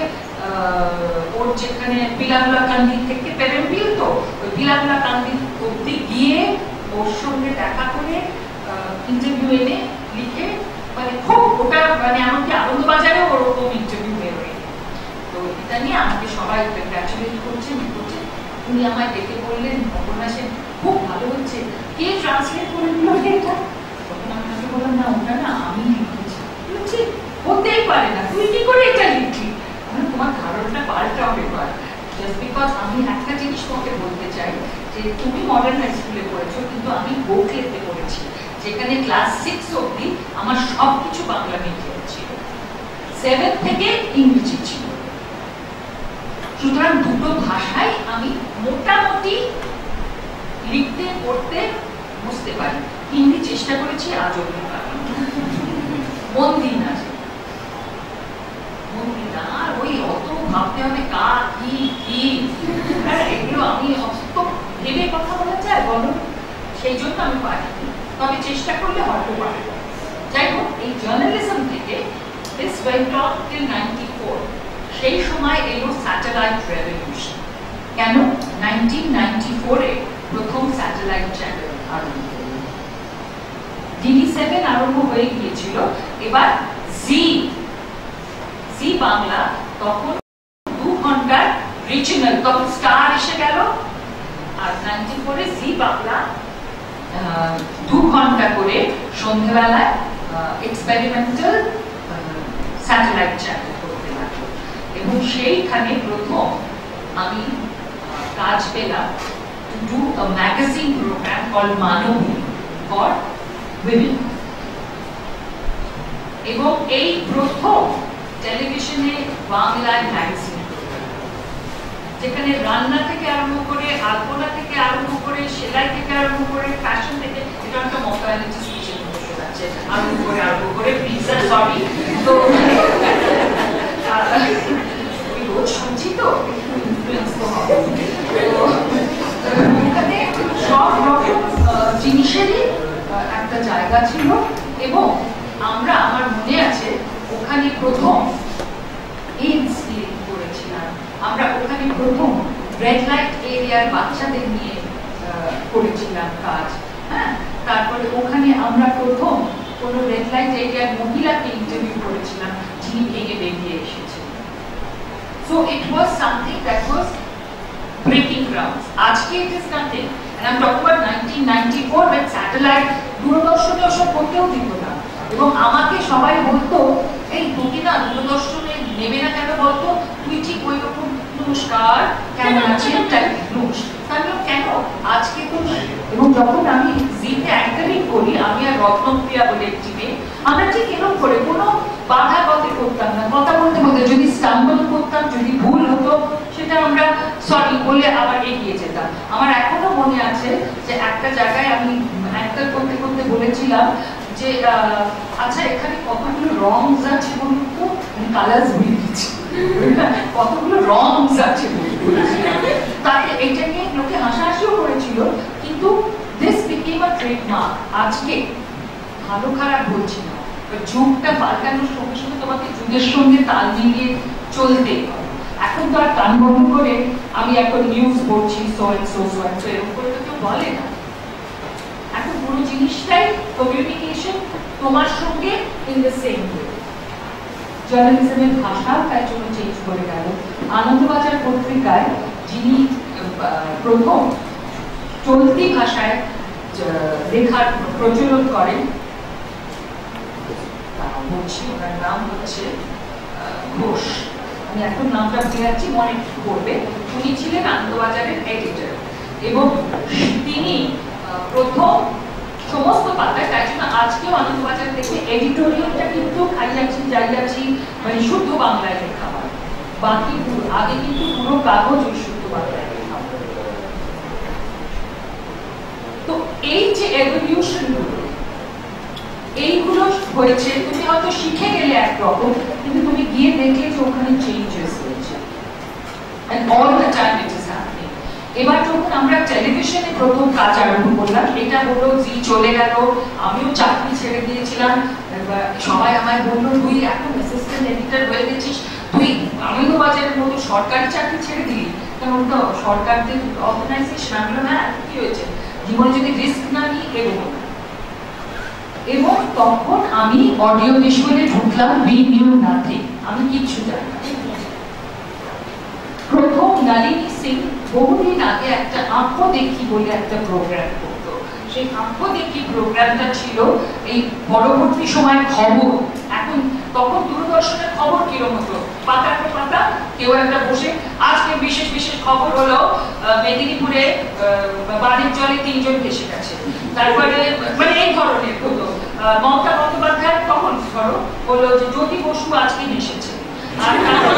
ওর যেখানে পিলাবলা কান্দি থেকে পেরেম্পিল, তো ওই পিলাবলা কান্দি অব্দি গিয়ে ওর সঙ্গে দেখা করে ইন্টারভিউ এনে লিখে, মানে খুব ওটা মানে এমনকি আনন্দবাজারেও ওরকম ইন্টারভিউ বেরোয়। তো এটা নিয়ে আমাকে সবাই কংগ্রাচুলেট করছেন করছে। উনি আমায় ডেকে বললেন, অপর্ণা সেন খুব ভালো হচ্ছে, কে ট্রান্সলেট করে দিল এটা? তখন আমি তাকে বললাম না ওটা না আমি লিখেছি। বলছি হতেই পারে না, তুই কি করে এটা লিখলি? তোমার ধারণাটা পাল্টাও এবার। জাস্ট বিকজ আমি একটা জিনিস তোমাকে বলতে চাই যে তুমি মডার্ন হাই স্কুলে পড়েছো, কিন্তু আমি গোখলেতে পড়েছি, যেখানে ক্লাস সিক্স অব্দি আমার সব কিছু বাংলা মিডিয়াম ছিল, সেভেন থেকে ইংরেজি ছিল। সুতরাং দুটো ভাষায় আমি মোটামুটি লিখতে পড়তে বুঝতে পারি। হিন্দি চেষ্টা করেছি, আজ অব্দি পারি মন দিন আছে আর ওই অত ভাবতে হবে কা কি কি, এগুলো আমি অত ভেবে কথা বলা যায় বলো, সেই জন্য আমি পারি, তবে চেষ্টা করলে হয়তো পারি। যাই হোক, এই জার্নালিজম থেকে this went on till ninety four. সেই সময় এলো স্যাটেলাইট রেভলিউশন। কেন? নাইনটিন নাইনটি ফোরে প্রথম স্যাটেলাইট চ্যানেল আরম্ভ হল, ডিডি সেভেন আরম্ভ হয়ে গিয়েছিল। এবার জি জি বাংলা তখন দু ঘন্টার রিজিওনাল, তখন স্টার এসে গেল, আর দু ঘন্টা করে সন্ধ্যেবেলায় এক্সপেরিমেন্টাল স্যাটেলাইট চ্যানেল করতে লাগলো এবং সেইখানে প্রথম আমি কাজ পেলাম to do a magazine program called Manovi for women. এবং এই প্রথম টেলিভিশনে বাংলায় ম্যাগাজিন যেখানে রান্না থেকে আরম্ভ করে আলপনা থেকে আরম্ভ করে সেলাই থেকে আরম্ভ করে ফ্যাশন থেকে এটা একটা মকালিটি স্পেশাল প্রশ্ন আছে আরম্ভ করে আরম্ভ করে পিৎজা সরি তো ওই রোজ শুনছি তো ইনফ্লুয়েন্স তো হবে ওখানে সব রকম জিনিসেরই একটা জায়গা ছিল এবং আমরা আমার মনে আছে ওখানে প্রথম এইডস ক্লিনিক করেছিলাম আমরা ওখানে প্রথম রেড লাইট এরিয়ার বাচ্চাদের নিয়ে করেছিলাম কাজ হ্যাঁ তারপরে ওখানে আমরা প্রথম কোনো রেড লাইট এরিয়ার মহিলাকে ইন্টারভিউ করেছিলাম যিনি ভেঙে বেরিয়ে এসেছিলেন so it was something that was breaking grounds. আজকে it is nothing and I'm talking about nineteen ninety-four when satellite দূরদর্শনে ওসব করতেও দিত না এবং আমাকে সবাই বলতো এই তুমি না দূরদর্শনে নেবে না কেন বলতো তুই ঠিক ওই রকম নমস্কার কেমন আছেন নমস্কার কেন আজকে তো এবং যখন আমি জিতে অ্যাঙ্কারিং করি আমি আর রত্নপ্রিয়া বলে একটি মেয়ে আমরা ঠিক এরকম করে কোনো বাধা পথে করতাম না কথা বলতে বলতে যদি স্টাম্বল করতাম যদি ভুল হতো সেটা আমরা সরি বলে আবার এগিয়ে যেতাম আমার এখনো মনে আছে যে একটা জায়গায় আমি অ্যাঙ্কার করতে করতে বলেছিলাম যে আচ্ছা এখানে কতগুলো রংস আছে বলুন তো কালার্স ভুলে গেছি কতগুলো রংস আছে তাতে এটা নিয়ে লোকে হাসাহাসিও করেছিল কিন্তু দিস বিকেম আ ট্রেডমার্ক আজকে ভালো খারাপ বলছি না যুগটা পাল্টানোর সঙ্গে সঙ্গে তোমাকে যুগের সঙ্গে তাল মিলিয়ে চলতে এখন তো আর কান বন্ধ করে আমি এখন নিউজ পড়ছি so and so so and so এরকম করে তো কেউ বলে না এখন পুরো জিনিসটাই কমিউনিকেশন তোমার সঙ্গে ইন দ্য সেম ওয়ে জার্নালিজমের ভাষা তাই জন্য চেঞ্জ করে গেল আনন্দবাজার পত্রিকায় যিনি প্রথম চলতি ভাষায় লেখার প্রচলন করেন বলছি ওনার নাম হচ্ছে ঘোষ আমি এখন নামটা ভুলে যাচ্ছি মনে করবে উনি ছিলেন আনন্দবাজারের এডিটর এবং তিনি প্রথম সমস্ত পাতায় তাই জন্য আজকেও আনন্দবাজার দেখে এডিটোরিয়ালটা কিন্তু খাইয়াছি যাইয়াছি মানে শুদ্ধ বাংলায় লেখা হয় বাকি আগে কিন্তু পুরো কাগজ ওই শুদ্ধ বাংলায় লেখা হয় তো এই যে এভলিউশন গুলো এইগুলো হয়েছে তুমি হয়তো শিখে গেলে একরকম কিন্তু তুমি গিয়ে দেখলে যে ওখানে চেঞ্জেস হয়েছে and all the time it is happening এবার যখন আমরা টেলিভিশনে প্রথম কাজ আরম্ভ করলাম এটা হলো জি চলে গেল আমিও চাকরি ছেড়ে দিয়েছিলাম সবাই আমায় বললো তুই এখন অ্যাসিস্ট্যান্ট এডিটর হয়ে গেছিস তুই আনন্দবাজারের মতো সরকারি চাকরি ছেড়ে দিলি কারণ ওটা সরকারদের অর্গানাইজেশন আমি বললাম হ্যাঁ কি হয়েছে জীবনে যদি রিস্ক না নিই এগোবো না এবং তখন আমি অডিও ভিজুয়ালে ঢুকলাম উই নিউ নাথিং আমি কিচ্ছু জানি না প্রথম নলিনী সিং বহুদিন আগে একটা আঁকো দেখি বলে একটা প্রোগ্রাম করতো সেই আঁকো দেখি প্রোগ্রামটা ছিল এই পরবর্তী সময় খবর এখন তখন দূরদর্শনের খবর কিরকম হতো পাতার পর পাতা কেউ একটা বসে আজকে বিশেষ বিশেষ খবর হলো মেদিনীপুরে বাড়ির জলে তিনজন ভেসে গেছে তারপরে মানে এই ধরনের হতো মমতা বন্দ্যোপাধ্যায় তখন ধরো বললো যে জ্যোতি বসু আজকে এসেছে আর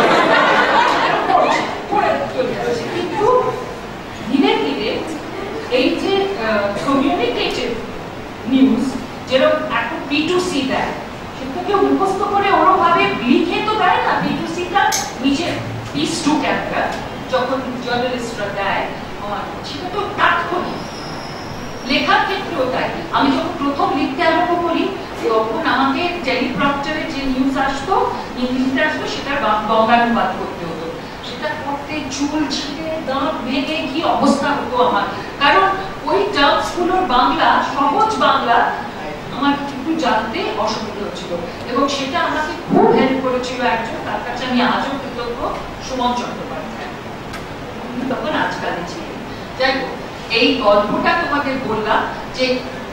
কিন্তু ধীরে ধীরে এই যে কমিউনিকেটিভ নিউজ যেরকম এখন বি টু সি দেয় সেটা কেউ মুখস্থ করে ওরকমভাবে লিখে তো দেয় না বি টু সিটা নিজে পিস টু ক্যামেরা যখন জার্নালিস্টরা দেয় সেটা তো তাৎক্ষণিক লেখার ক্ষেত্রেও তাই আমি যখন প্রথম লিখতে আরম্ভ করি তখন আমাকে টেলিপ্রম্পটারে যে নিউজ আসতো ইংরেজিতে আসতো সেটার বঙ্গানুবাদ করতে হতো সেটা করতে চুল ছিঁড়ে দাঁত ভেঙে কি অবস্থা হতো আমার কারণ ওই টার্মস গুলোর বাংলা সহজ বাংলা আমার একটু জানতে অসুবিধা হচ্ছিল এবং সেটা আমাকে খুব হেল্প করেছিল একজন তার কাছে আমি আজও কৃতজ্ঞ সুমন চট্টোপাধ্যায় তখন আজকালে ছিলেন যাই হোক এই গল্পটা তোমাদের বললাম যে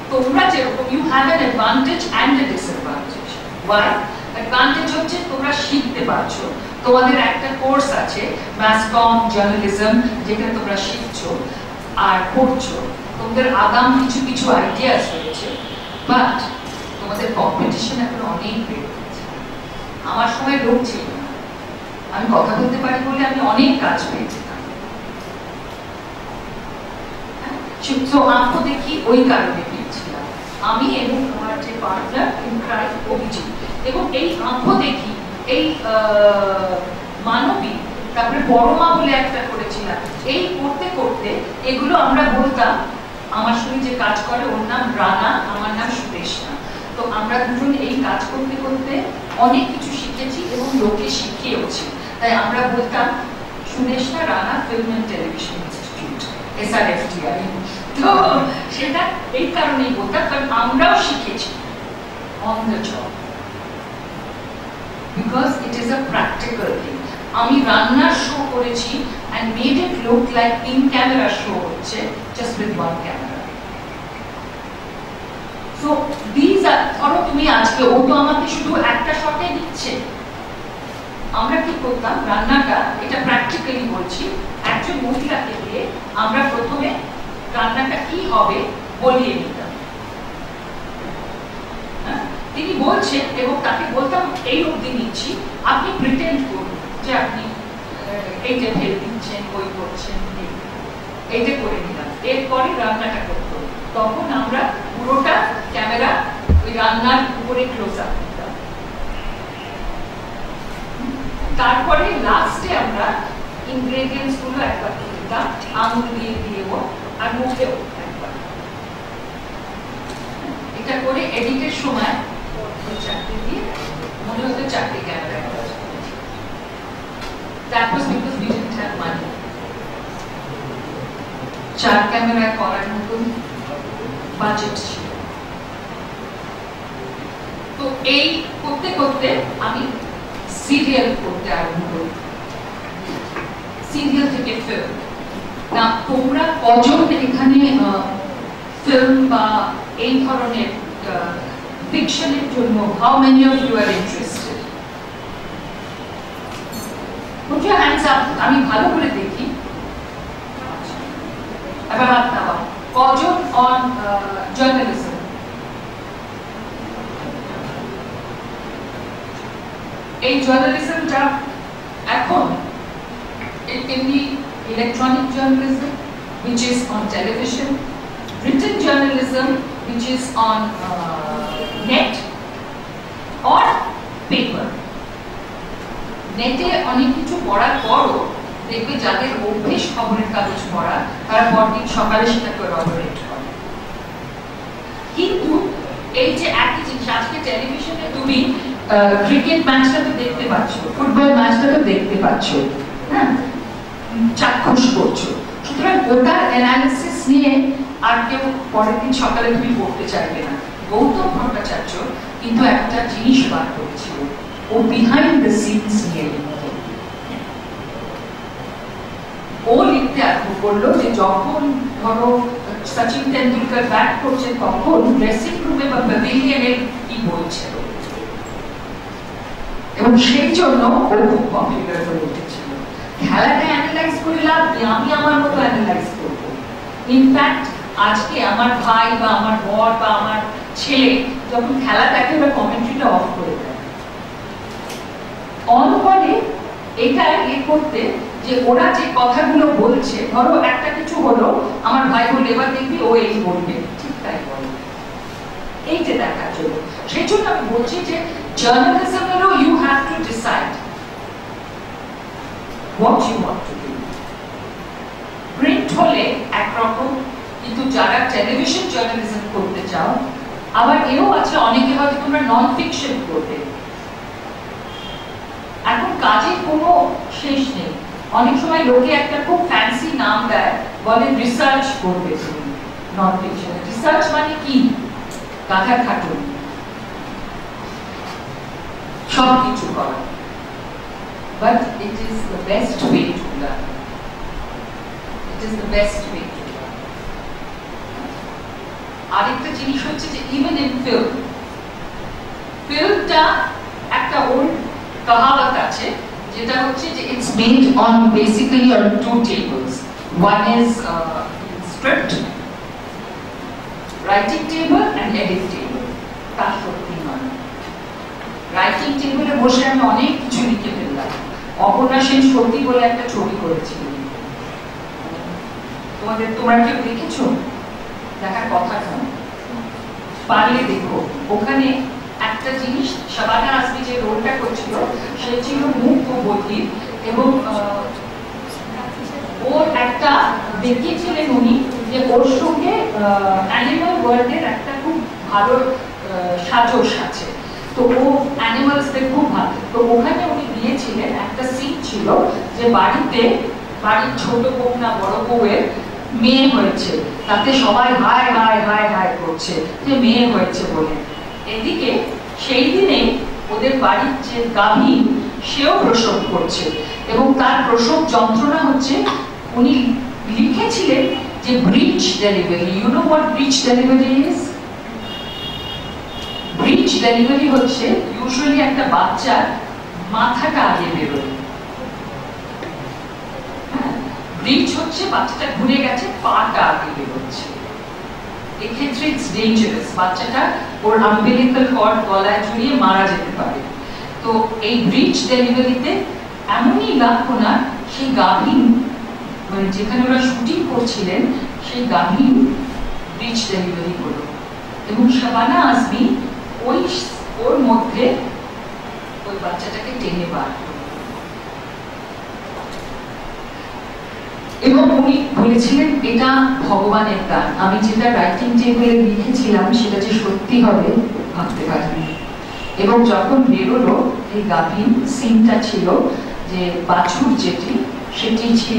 তোমরা যেরকম you have an advantage and a disadvantage. Why? Advantage হচ্ছে তোমরা শিখতে পারছো, তোমাদের একটা কোর্স আছে ম্যাস কম জার্নালিজম যেখানে তোমরা শিখছো আর পড়ছো, তোমাদের আগাম কিছু কিছু আইডিয়াস রয়েছে, বাট তোমাদের কম্পিটিশন এখন অনেক বেড়ে গেছে। আমার সময় লোক ছিল না, আমি কথা বলতে পারি বলে আমি অনেক কাজ পেয়েছিলাম। তো আঁকো দেখি ওই কারণে পেয়েছিলাম আমি এবং আমার যে পার্টনার ইন ক্রাইম অভিজিৎ। এবং এই আঁকো দেখি, এই মানবী, তারপরে বড় মা বলে একটা করেছিলাম, এই করতে করতে এগুলো আমরা বলতাম। আমার সঙ্গে যে কাজ করে ওর নাম রানা, আমার নাম সুদেশনা। তো আমরা দুজন এই কাজ করতে করতে অনেক কিছু শিখেছি এবং লোকে শিখিয়েওছি। তাই আমরা বলতাম Sudeshna Rana film and television institute, S R F T I. তো সেটা এই কারণেই বলতাম, কারণ আমরাও শিখেছি on the job, because it is a practical thing. আমি রান্নার শো করেছি and made it look like in camera show হচ্ছে, just with one camera. So these are, ধরো তুমি আজকে ও তো আমাকে শুধু একটা শটে দিচ্ছে, আমরা কি করতাম রান্নাটা, এটা প্র্যাকটিক্যালি বলছি, একজন মহিলাকে দিয়ে আমরা প্রথমে রান্নাটা কি হবে বলিয়ে নিতাম। তিনি বলছেন এবং তাকে বলতাম এই অবধি নিচ্ছি, আপনি প্রিটেন্ড করুন যে আপনি এইটা ফেলে দিচ্ছেন, বই করছেন, এইটা করে নিলাম। এরপরে রান্নাটা করতো, তখন আমরা পুরোটা ক্যামেরা ওই রান্নার উপরে ক্লোজ আপ দিতাম। তারপরে লাস্টে আমরা ইনগ্রেডিয়েন্টস গুলো একবার দিতাম, আঙুল দিয়ে দিয়েও আর মুখেও একবার। এটা করে এডিটের সময় চারটে দিয়ে মনে হতো চারটে camera. That was because we didn't have money. চার ক্যামেরা করার মতন বাজেট ছিল। তো এই করতে করতে আমি সিরিয়াল করতে আরম্ভ করি, সিরিয়াল থেকে ফিল্ম। না তোমরা কজন এখানে ফিল্ম বা এই ধরনের ফিকশনের জন্য, how many of you are interested? Put your hands up, আমি ভালো করে দেখি। এবার হাত নামাও। কজন on journalism? এই জার্নালিজমটা এখন it can be electronic journalism which is on television, written journalism which is on uh, net or paper. নেটে অনেক কিছু পড়ার পরও দেখবে যাদের অভ্যেস খবরের কাগজ পড়া, তারা পরদিন সকালে সেটা করবোরেট করে। কিন্তু এই যে একই জিনিস আজকে টেলিভিশনে তুমি ক্রিকেট ম্যাচটা তো দেখতে পাচ্ছ, ফুটবল ম্যাচটা তো দেখতে পাচ্ছ, হ্যাঁ, চাক্ষুষ করছো। সুতরাং ওটার অ্যানালিসিস নিয়ে আর কেউ পরের দিন সকালে তুমি পড়তে চাইবে না। গৌতম ভট্টাচার্য কিন্তু একটা জিনিস বার করেছিল, ও বিহাইন্ড দ্য সিনস নিয়ে লিখতো। ও লিখতে আরম্ভ করলো যে যখন ধরো সচিন তেন্ডুলকার ব্যাট করছে তখন ড্রেসিং রুমে বা প্যাভিলিয়নে কি বলছিল, এবং সেই জন্য ও খুব পপুলার হয়ে উঠেছিল। খেলাটা অ্যানালাইজ করে লাভ নেই, আমি আমার মতো অ্যানালাইজ করবো। ইনফ্যাক্ট আজকে আমার ভাই বা আমার বর বা আমার ছেলে যখন খেলা দেখে ওরা কমেন্ট্রিটা অফ করে দেয়, অন করে এটা ইয়ে করতে যে ওরা যে কথাগুলো বলছে, ধরো একটা কিছু হলো, আমার ভাই বলে এবার দেখবি ও এই বলবে, ঠিক তাই বলে, এই যে দেখার জন্য। সেই জন্য আমি বলছি যে জার্নালিজমেরও you have to decide what you want to do. Print হলে একরকম, কিন্তু যারা টেলিভিশন জার্নালিজম করতে চাও, আবার এও আছে অনেকে হয়তো তোমরা নন ফিকশন করবে। এখন কাজের কোনো শেষ নেই। অনেক সময় লোকে একটা খুব ফ্যান্সি নাম দেয়, বলে রিসার্চ করবে তুমি নন ফিকশন। রিসার্চ মানে কি? গাধা খাটুন, সব কিছু করা, but it is the best way to learn. It is the best way to learn. আরেকটা জিনিস হচ্ছে যে ইভেন ইন ফিল্ম, ফিল্মটা একটা ওল্ড কাহাবত আছে যেটা হচ্ছে যে it's made on basically on two tables, one is script writing table and edit table. তা সত্যি নয়। রাইটিং টেবলে বসে আমি অনেক কিছু লিখে ফেললাম। অপর্ণা সেন সত্যি বলে একটা ছবি করেছিল, তোমাদের তোমরা কেউ দেখেছো? দেখার কথা নয়, পারলে দেখো। ওখানে একটা জিনিস, শাবানা আজমি যে রোলটা করছিল সে ছিল মুখ বধির, এবং ওর একটা দেখিয়েছিলেন উনি যে ওর সঙ্গে অ্যানিমাল ওয়ার্ল্ডের একটা খুব ভালো সাজস আছে, তো ও অ্যানিমালসদের খুব ভালো। তো ওখানে উনি দিয়েছিলেন একটা সিন ছিল যে বাড়িতে, বাড়ির ছোট বউ না বড় বউয়ের মেয়ে হয়েছে, তাতে সবাই হায় হায় হায় হায় করছে যে মেয়ে হয়েছে বলে। এদিকে সেই দিনে ওদের বাড়ির যে গাভী সেও প্রসব করছে, এবং তার প্রসব যন্ত্রণা হচ্ছে, উনি লিখেছিলেন যে breech delivery. You know what breech delivery is? Breech delivery হচ্ছে ইউজুয়ালি একটা বাচ্চার মাথাটা আগে বেরোয়। ব্রিচ হচ্ছে বাচ্চাটা ঘুরে গেছে, পাটা আগে বেরোচ্ছে। এক্ষেত্রে ইটস ডেঞ্জারাস, বাচ্চাটা ওর আম্বিলিকাল কর্ড গলায় ঝুলিয়ে মারা যেতে পারে। তো এই ব্রিচ ডেলিভারিতে এমনই লাক্ষণা, সেই গাভীন মানে যেখানে ওরা শুটিং করছিলেন সেই গাভীন ব্রিচ ডেলিভারি হলো, এবং শাবানা আজমি ওই ওর মধ্যে ওই বাচ্চাটাকে টেনে বার করল। এবং উনি বলেছিলেন এটা ভগবানের দান। আমি যেটা রাইটিং টেবিলে লিখেছিলাম সেটা যে সত্যি হবে ভাবতে পারিনি। এবং যখন বেরোলো এই গাভীন সিনটা ছিল যে বাছুর যেটি সেটি ছিল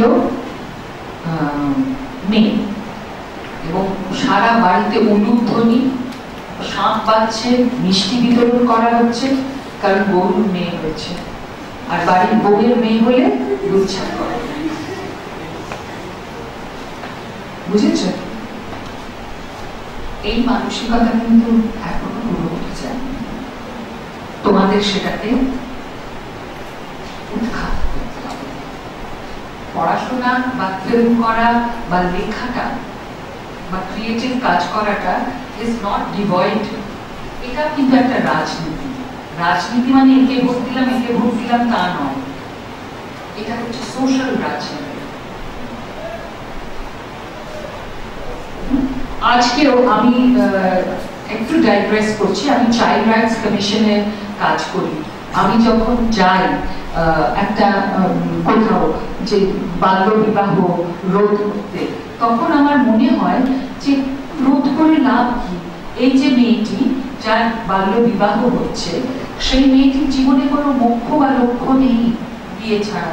মেয়ে, এবং সারা বাড়িতে উলুধ্বনি, শাঁখ বাজছে, মিষ্টি বিতরণ করা হচ্ছে, কারণ গরুর মেয়ে হয়েছে, আর বাড়ির বউয়ের মেয়ে হলে দুচ্ছাদ করে। বুঝেছ? এই মানসিকতা কিন্তু এখনো পুরো উঠে যায়। তোমাদের সেটাতে উৎখাত করতে হবে। পড়াশোনা বা ফিল্ম করা বা লেখাটা বা ক্রিয়েটিভ কাজ করাটা ইজ নট ডিভয়েড। এটা কিন্তু একটা রাজনীতি। রাজনীতি মানে একে ভোট দিলাম একে ভোট দিলাম তা নয়, এটা হচ্ছে সোশ্যাল রাজনীতি। আজকেও আমি একটু ডাইগ্রেস করছি, আমি চাইল্ড রাইটস কমিশনে কাজ করি। আমি যখন যাই একটা কোথাও যে বাল্য বিবাহ রোধ করতে, তখন আমার মনে হয় যে রোধ করে লাভ কি? এই যে মেয়েটি যার বাল্য বিবাহ হচ্ছে, সেই মেয়েটির জীবনে কোনো মোক্ষ বা লক্ষ্য নেই বিয়ে ছাড়া।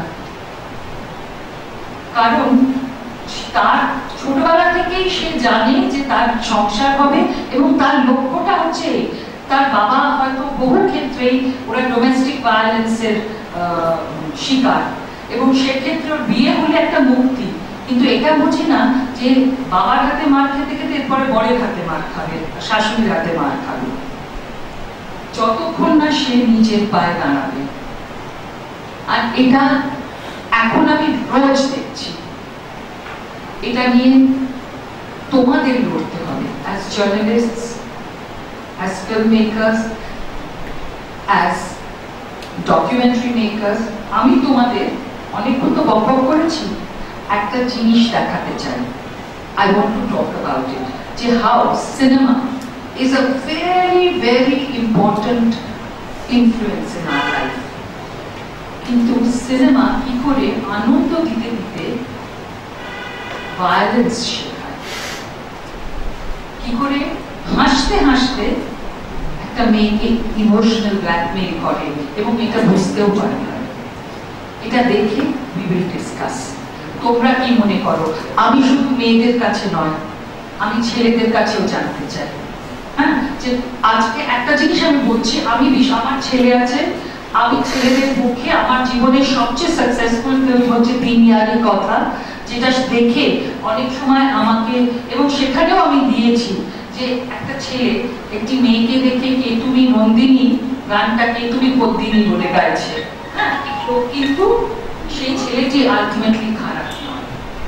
কারণ তার ছোটবেলা থেকেই সে জানে যে তার সংসার হবে, এবং তার লক্ষ্যটা হচ্ছে, তার বাবা হয়তো বহু ক্ষেত্রেই ওরা ডোমেস্টিক ভায়োলেন্সের শিকার, এবং সেক্ষেত্রে বিয়ে হলে একটা মুক্তি। কিন্তু এটা বুঝি না যে বাবার হাতে মার খেতে খেতে এরপরে বরের হাতে মার খাবে, শাশুড়ির হাতে মার খাবে, যতক্ষণ না সে নিজের পায়ে দাঁড়াবে। আর এটা এখন আমি রোজ দেখছি। এটা নিয়ে তোমাদের লড়তে হবে, as journalists, as filmmakers, as documentary makers। আমি তোমাদের অনেকক্ষণ তো বক বক করেছি, একটা জিনিস দেখাতে চাই। I want to talk about it, যে how cinema is a very very important influence in our life। কিন্তু সিনেমা কি করে আনন্দ দিতে দিতে ভায়োলেন্স শেখায়, কি করে হাসতে হাসতে একটা মেয়েকে ইমোশনাল ব্ল্যাকমেইল করে, এবং এটা বুঝতেও পারে না। এটা দেখে we will discuss। তোমরা কি মনে করো? আমি শুধু মেয়েদের কাছে নয়, আমি ছেলেদের কাছেও জানতে চাই। হ্যাঁ, যে আজকে একটা জিনিস আমি বলছি, আমি আমার ছেলে আছে, আমি ছেলেদের মুখে আমার জীবনের সবচেয়ে সাকসেসফুল ফিল্ম হচ্ছে তিন ইয়ারের কথা, যেটা দেখে অনেক সময় আমাকে, এবং সেখানেও আমি দিয়েছি যে একটা ছেলে একটি মেয়েকে দেখে কে তুমি নন্দিনী গানটা কে তুমি পদ্মিনী বলে গাইছে, হ্যাঁ, তো কিন্তু সেই ছেলেটি আলটিমেটলি খারাপ নয়।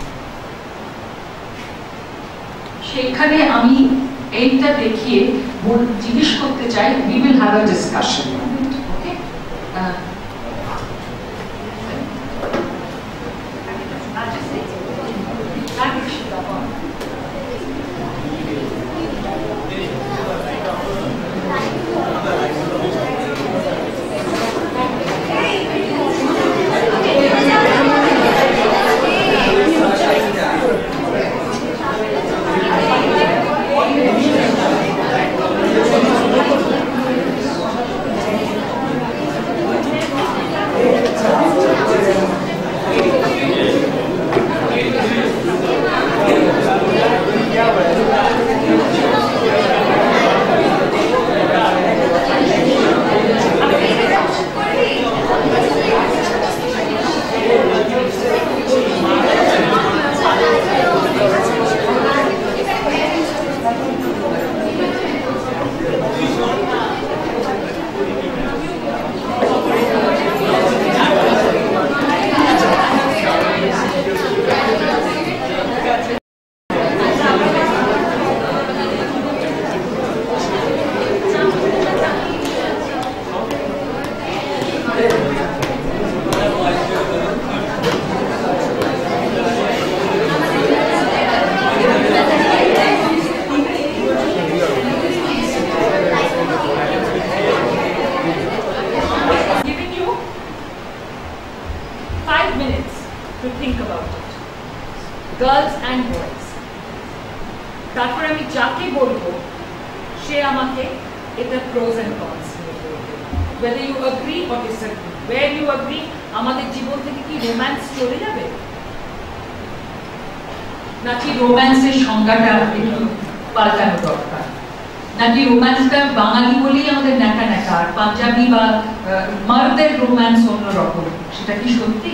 সেখানে আমি এইটা দেখিয়ে জিজ্ঞেস করতে চাই, we will have a discussion on it, okay? Uh, girls and boys, তারপরে আমি যাকে বলবো সে আমাকে এটা pros and cons whether you agree or disagree, where you agree আমাদের জীবন থেকে কি রোম্যান্স চলে যাবে নাকি রোম্যান্সের সংজ্ঞাটা একটু পাল্টানো দরকার, নাকি রোম্যান্সটা বাঙালি বলেই আমাদের ন্যাকা ন্যাকা আর পাঞ্জাবি বা মারদের রোম্যান্স অন্যরকম, সেটা কি সত্যি?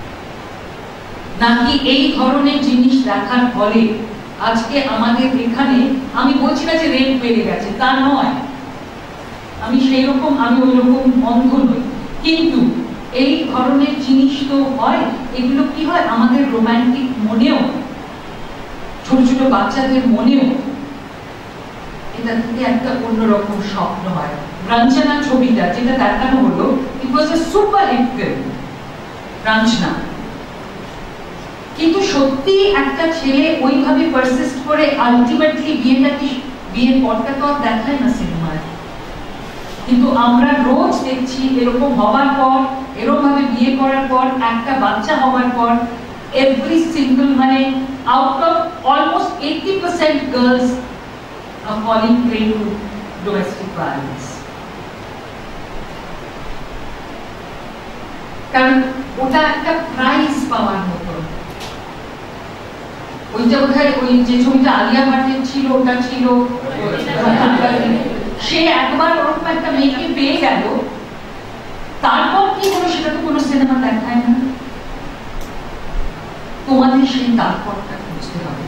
নাকি এই ধরনের জিনিস দেখার ফলে আজকে আমাদের এখানে, আমি বলছি না যে রেট বেড়ে গেছে, তা নয়, আমি সেই রকম আমি ওই রকম অন্ধ নই, কিন্তু এই ধরনের জিনিস তো হয়, এগুলো কি হয় আমাদের রোমান্টিক মনেও, ছোট ছোট বাচ্চাদের মনেও এটা থেকে একটা অন্যরকম স্বপ্ন হয়। রাঞ্চনা ছবিটা যেটা দেখানো হলো, it was a super hit film Raanjhanaa, কিন্তু সত্যি একটা ছেলে ওইভাবে পারসিস্ট করে আলটিমেটলি বিয়েটা কি, বিয়ের পরটা তো আর দেখায় না সিনেমায়, কিন্তু আমরা রোজ দেখছি এরকম হবার পর, এরকম ভাবে বিয়ে করার পর, একটা বাচ্চা হবার পর এভরি সিঙ্গল, মানে out of almost eighty percent girls are falling prey to domestic violence, কারণ ওটা একটা প্রাইজ পাওয়ার মতো। ওইটা বোধহয় ওই যে ছবিটা আলিয়া ভাটের ছিল, ওটা ছিল সে একবার ওরকম একটা মেয়েকে পেয়ে গেল, তারপর কি হলো সেটা তো কোনো সিনেমা দেখায় না। তোমাদের সেই তারপরটা খুঁজতে হবে।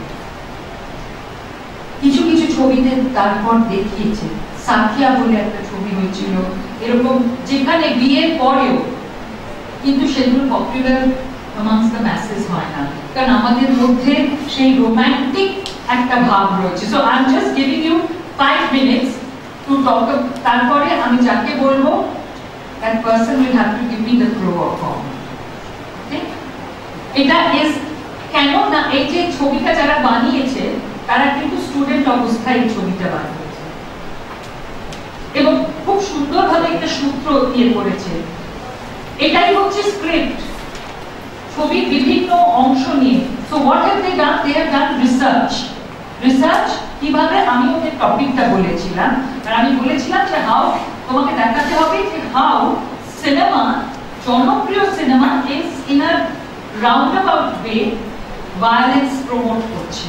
কিছু কিছু ছবিতে তারপর দেখিয়েছে, সাথিয়া বলে একটা ছবি হয়েছিল এরকম, যেখানে বিয়ের পরেও কিন্তু সেগুলো পপুলার amongst the masses হয় না, কারণ আমাদের মধ্যে সেই রোমান্টিক একটা ভাব রয়েছে। So I am just giving you five minutes to talk, তারপরে আমি যাকে বলবো that person will have to give me the pro or con. Okay? এটা is কেন না, এই যে ছবিটা যারা বানিয়েছে তারা কিন্তু স্টুডেন্ট অবস্থায় এই ছবিটা বানিয়েছে এবং খুব সুন্দরভাবে একটা সূত্র দিয়ে করেছে। এটাই হচ্ছে স্ক্রিপ্ট, ছবির বিভিন্ন অংশ নিয়ে। So what have they done? They have done research. Research কিভাবে? আমি ওদের টপিকটা বলেছিলাম, আর আমি বলেছিলাম যে হাউ, তোমাকে দেখাতে হবে যে হাউ সিনেমা, জনপ্রিয় cinema is in a round about way violence promote করছে।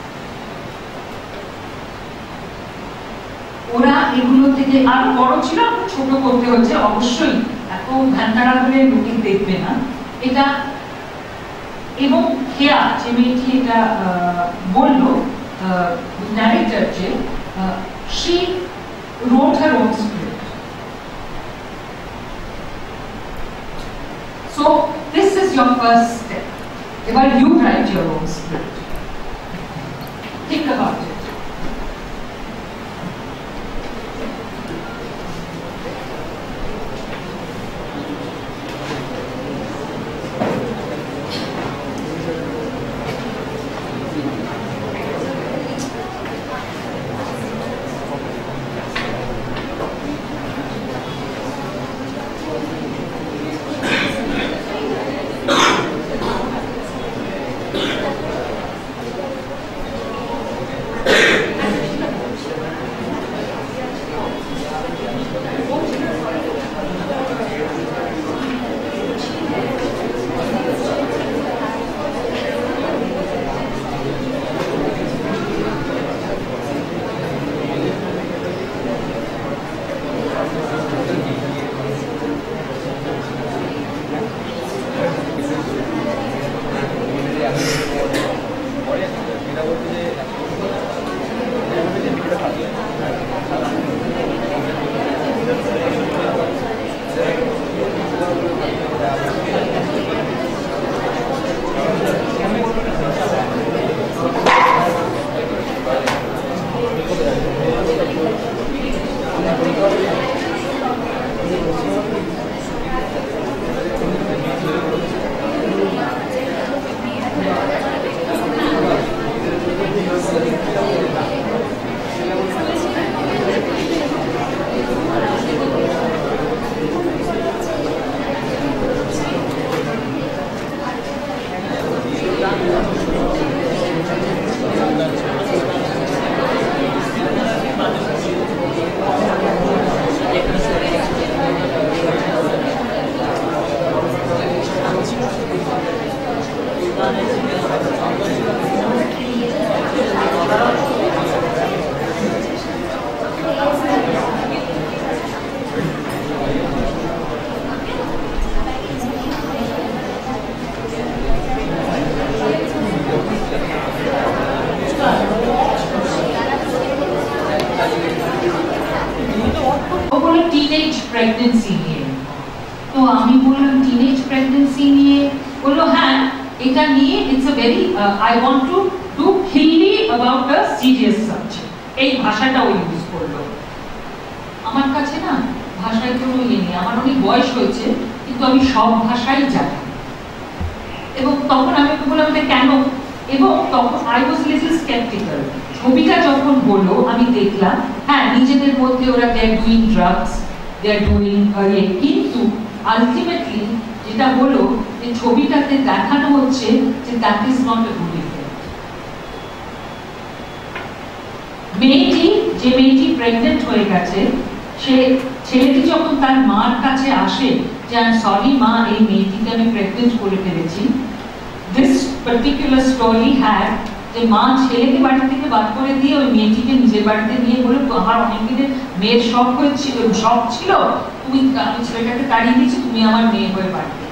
ওরা এগুলো থেকে আরো বড় ছিল, ছোট করতে হচ্ছে অবশ্যই, এত ঘন্টারা হলে লোকে দেখবে না এটা। এবং খেয়া যে মেয়েটি এটা বললো, ডাইরেক্টর যে uh, she wrote her own script. So this is your first step. Ever you write your own script. Think about it. Teenage pregnancy নিয়ে, তো আমি বললাম টিনেজ প্রেগন্যান্সি নিয়ে, বললো হ্যাঁ এটা নিয়ে it's a very I want to do hilly about a serious subject, এই ভাষাটাও ইউজ করলো। আমার কাছে না ভাষায় কোনো ইয়ে নেই, আমার অনেক বয়স হয়েছে কিন্তু আমি সব ভাষাই জানি। এবং তখন আমি ওকে বললাম কেন, এবং তখন আই ওয়াজ লিটল স্কেপটিক্যাল। ছবিটা যখন হলো আমি দেখলাম হ্যাঁ নিজেদের মধ্যে ওরা they are doing drugs, they are doing, কিন্তু আলটিমেটলি যেটা হলো যে ছবিটাতে দেখানো হচ্ছে যে that is not a good effect. মেয়েটি, যে মেয়েটি প্রেগনেন্ট হয়ে গেছে, সে ছেলেটি যখন তার মার কাছে আসে যে আই এম সরি মা, এই মেয়েটিকে আমি প্রেগনেন্ট করে ফেলেছি, দিস পার্টিকুলার স্টোরি হ্যাড যে মা ছেলেকে বাড়ি থেকে বাদ করে দিয়ে ওই মেয়েটিকে নিজের বাড়িতে নিয়ে বলে আমার অনেকদিনের মেয়ের শখ হয়েছিল, শখ ছিল, তুমি আমি ছেলেটাকে তাড়িয়ে দিয়েছি, তুমি আমার মেয়ে হয়ে বাড়িতে।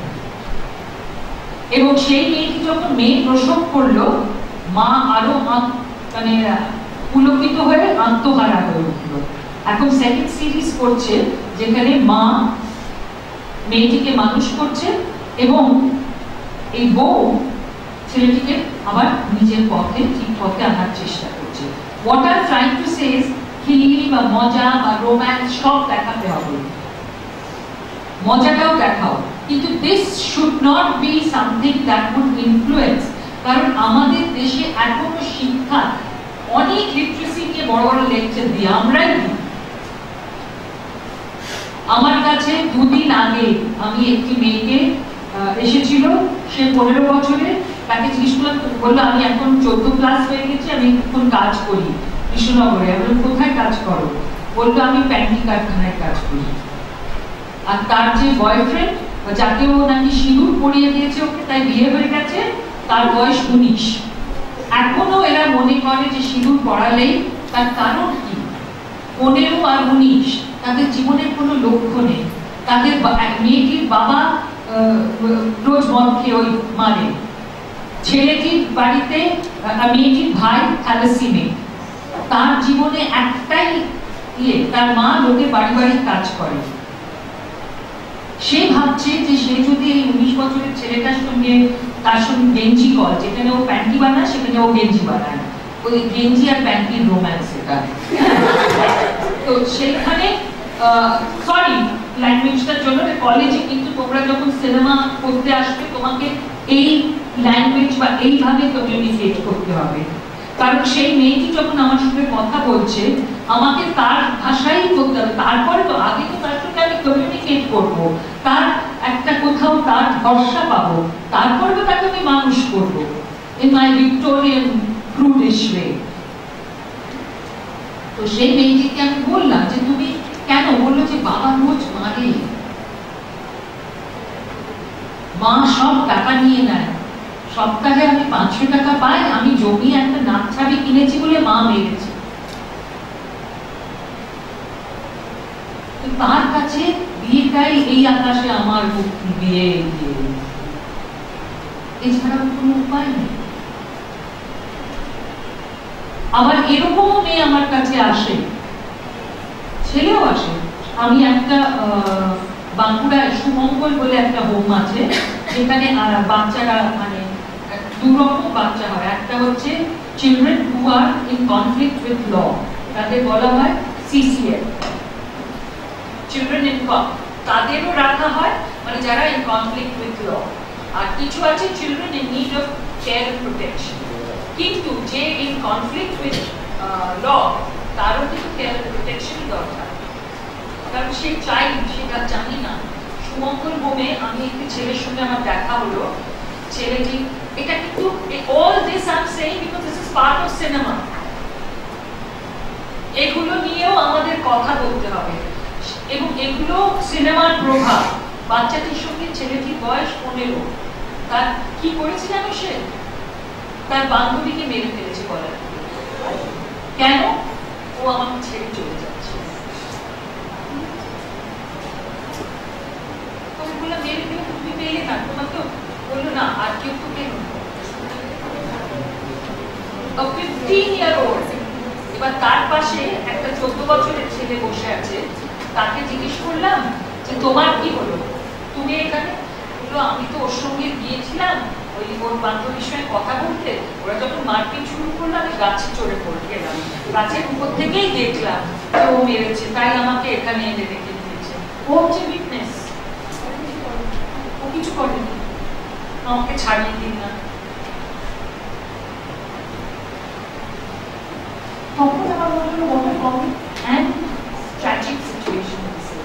এবং সেই মেয়েটি যখন মেয়ে প্রসব করলো, মা আরো মানে পুলকিত হয়ে আত্মহারা হয়ে উঠলো। এখন সেকেন্ড সিরিজ করছে যেখানে মা মেয়েটিকে মানুষ করছে এবং এই বউ ছেলেটিকে আবার নিজের পথে, ঠিক পথে আনার চেষ্টা করছে। What are trying to say is hilly বা মজা বা রোম্যান্স সব দেখাতে হবে, মজাটাও দেখাও, কিন্তু this should not be something that would influence. কারণ আমাদের দেশে এখনো শিক্ষা, অনেক লিটারেসি নিয়ে বড় বড় লেকচার দিই, আমরাই দিই। আমার কাছে দুদিন আগে আমি একটি মেয়েকে এসেছিল, সে পনেরো বছরে, তাকে জিজ্ঞেস করলাম, বললো আমি এখন চোদ্দ ক্লাস হয়ে গেছি, আমি এখন কাজ করি কৃষ্ণনগরে। আমি বললাম কোথায় কাজ করো? বললো আমি প্যান্টি কারখানায় কাজ করি। আর তার যে বয়ফ্রেন্ড, যাকে ও নাকি সিঁদুর পরিয়ে দিয়েছে ওকে, তাই বিয়ে হয়ে গেছে, তার বয়স উনিশ। এখনো এরা মনে করে যে সিঁদুর পড়ালেই, তার কারণ কি? পনেরো আর উনিশ, তাদের জীবনের কোনো লক্ষ্য নেই। তাদের মেয়েটির বাবা রোজ মদ খেয়ে ওই মারে, ছেলেটির বাড়িতে মেয়েটির ভাই থ্যালাসিমিক, তার জীবনে একটাই ইয়ে, তার মা লোকে বাড়ি বাড়ি কাজ করে। সে ভাবছে যে সে যদি এই উনিশ বছরের ছেলেটার সঙ্গে তার সঙ্গে গেঞ্জি কর, যেখানে ও প্যান্টি বানায় সেখানে ও গেঞ্জি বানায়, ওই গেঞ্জি আর প্যান্টির রোম্যান্স এটা। তো সেইখানে সরি ল্যাঙ্গুয়েজটার জন্য কলেজে, কিন্তু তোমরা যখন সিনেমা করতে আসবে তোমাকে এই ল্যাঙ্গুয়েজ বা এইভাবে কমিউনিকেট করতে হবে। কারণ সেই মেয়েটি যখন আমার সঙ্গে কথা বলছে আমাকে তার ভাষাই করতে হবে, তারপরে তো আগে তো তার সঙ্গে আমি কমিউনিকেট করবো, তার একটা কোথাও তার ভরসা পাবো, তারপরে তো তাকে আমি মানুষ করবো in my Victorian crudish way. তো সেই মেয়েটিকে আমি বললাম যে তুমি কেন? বললো যে বাবা রোজ মারে, মা সব টাকা নিয়ে নেয়, সপ্তাহে আমি পাঁচশো টাকা পাই, আমি জমি একটা নাক ছাবি কিনেছি বলে মা মেরেছে। তার কাছে বিয়েটাই এই আকাশে আমার মুক্তি, বিয়ে দিয়ে, এছাড়া কোনো উপায় নেই। আবার এরকমও মেয়ে আমার কাছে আসে, ছেলেও আসে। আমি একটা বাঁকুড়ায় সুমঙ্গল বলে একটা হোম আছে, যেখানে বাচ্চারা মানে দুরকম বাচ্চা হয়। একটা হচ্ছে children who are in conflict with law, তাদের বলা হয় সিসিএফ, চিলড্রেন ইন তাদেরও রাখা হয়, মানে যারা ইন কনফ্লিক্ট উইথ ল। আর কিছু আছে children in need of care and protection, কিন্তু যে ইন কনফ্লিক্ট উইথ ল তারও কিন্তু কেয়ার এন্ড প্রোটেকশনই দরকার, কারণ সে চাই সেটা জানি না। সুমঙ্গল হোমে আমি একটি ছেলের সঙ্গে আমার দেখা হলো, ছেলেটি এটা কিন্তু all this I'm saying because this is part of cinema, এগুলো নিয়েও আমাদের কথা বলতে হবে এবং এগুলো সিনেমার প্রভাব। বাচ্চাটির সঙ্গে ছেলেটির বয়স পনেরো, তার কি করেছে জানো? সে তার বান্ধবীকে মেরে ফেলেছে বলার। কেন? ও আমাকে ছেড়ে চলে যাচ্ছে। তুমি বললো মেরে দিও, তুমি পেলে না, তোমাকে বললো না আর কেউ তো কেন। ফিফটিন ইয়ার ওল্ড, এবার তার পাশে একটা চোদ্দ বছরের ছেলে বসে আছে, তাকে জিজ্ঞেস করলাম যে তোমার কি হলো, তুমি এখানে? বললো আমি তো ওর সঙ্গে গিয়েছিলাম ওই ওর বান্ধবীর সঙ্গে কথা বলতে, ওরা যখন মারপিট শুরু করলো আমি গাছে চড়ে পড়ে গেলাম, গাছের উপর থেকেই দেখলাম যে ও মেরেছে, তাই আমাকে এখানে এনে রেখে দিয়েছে। ও হচ্ছে উইটনেস, ও কিছু করেনি, আমাকে ছাড়িয়ে দিন না। তখন আমার মনে হলো what a comic and tragic situation this is.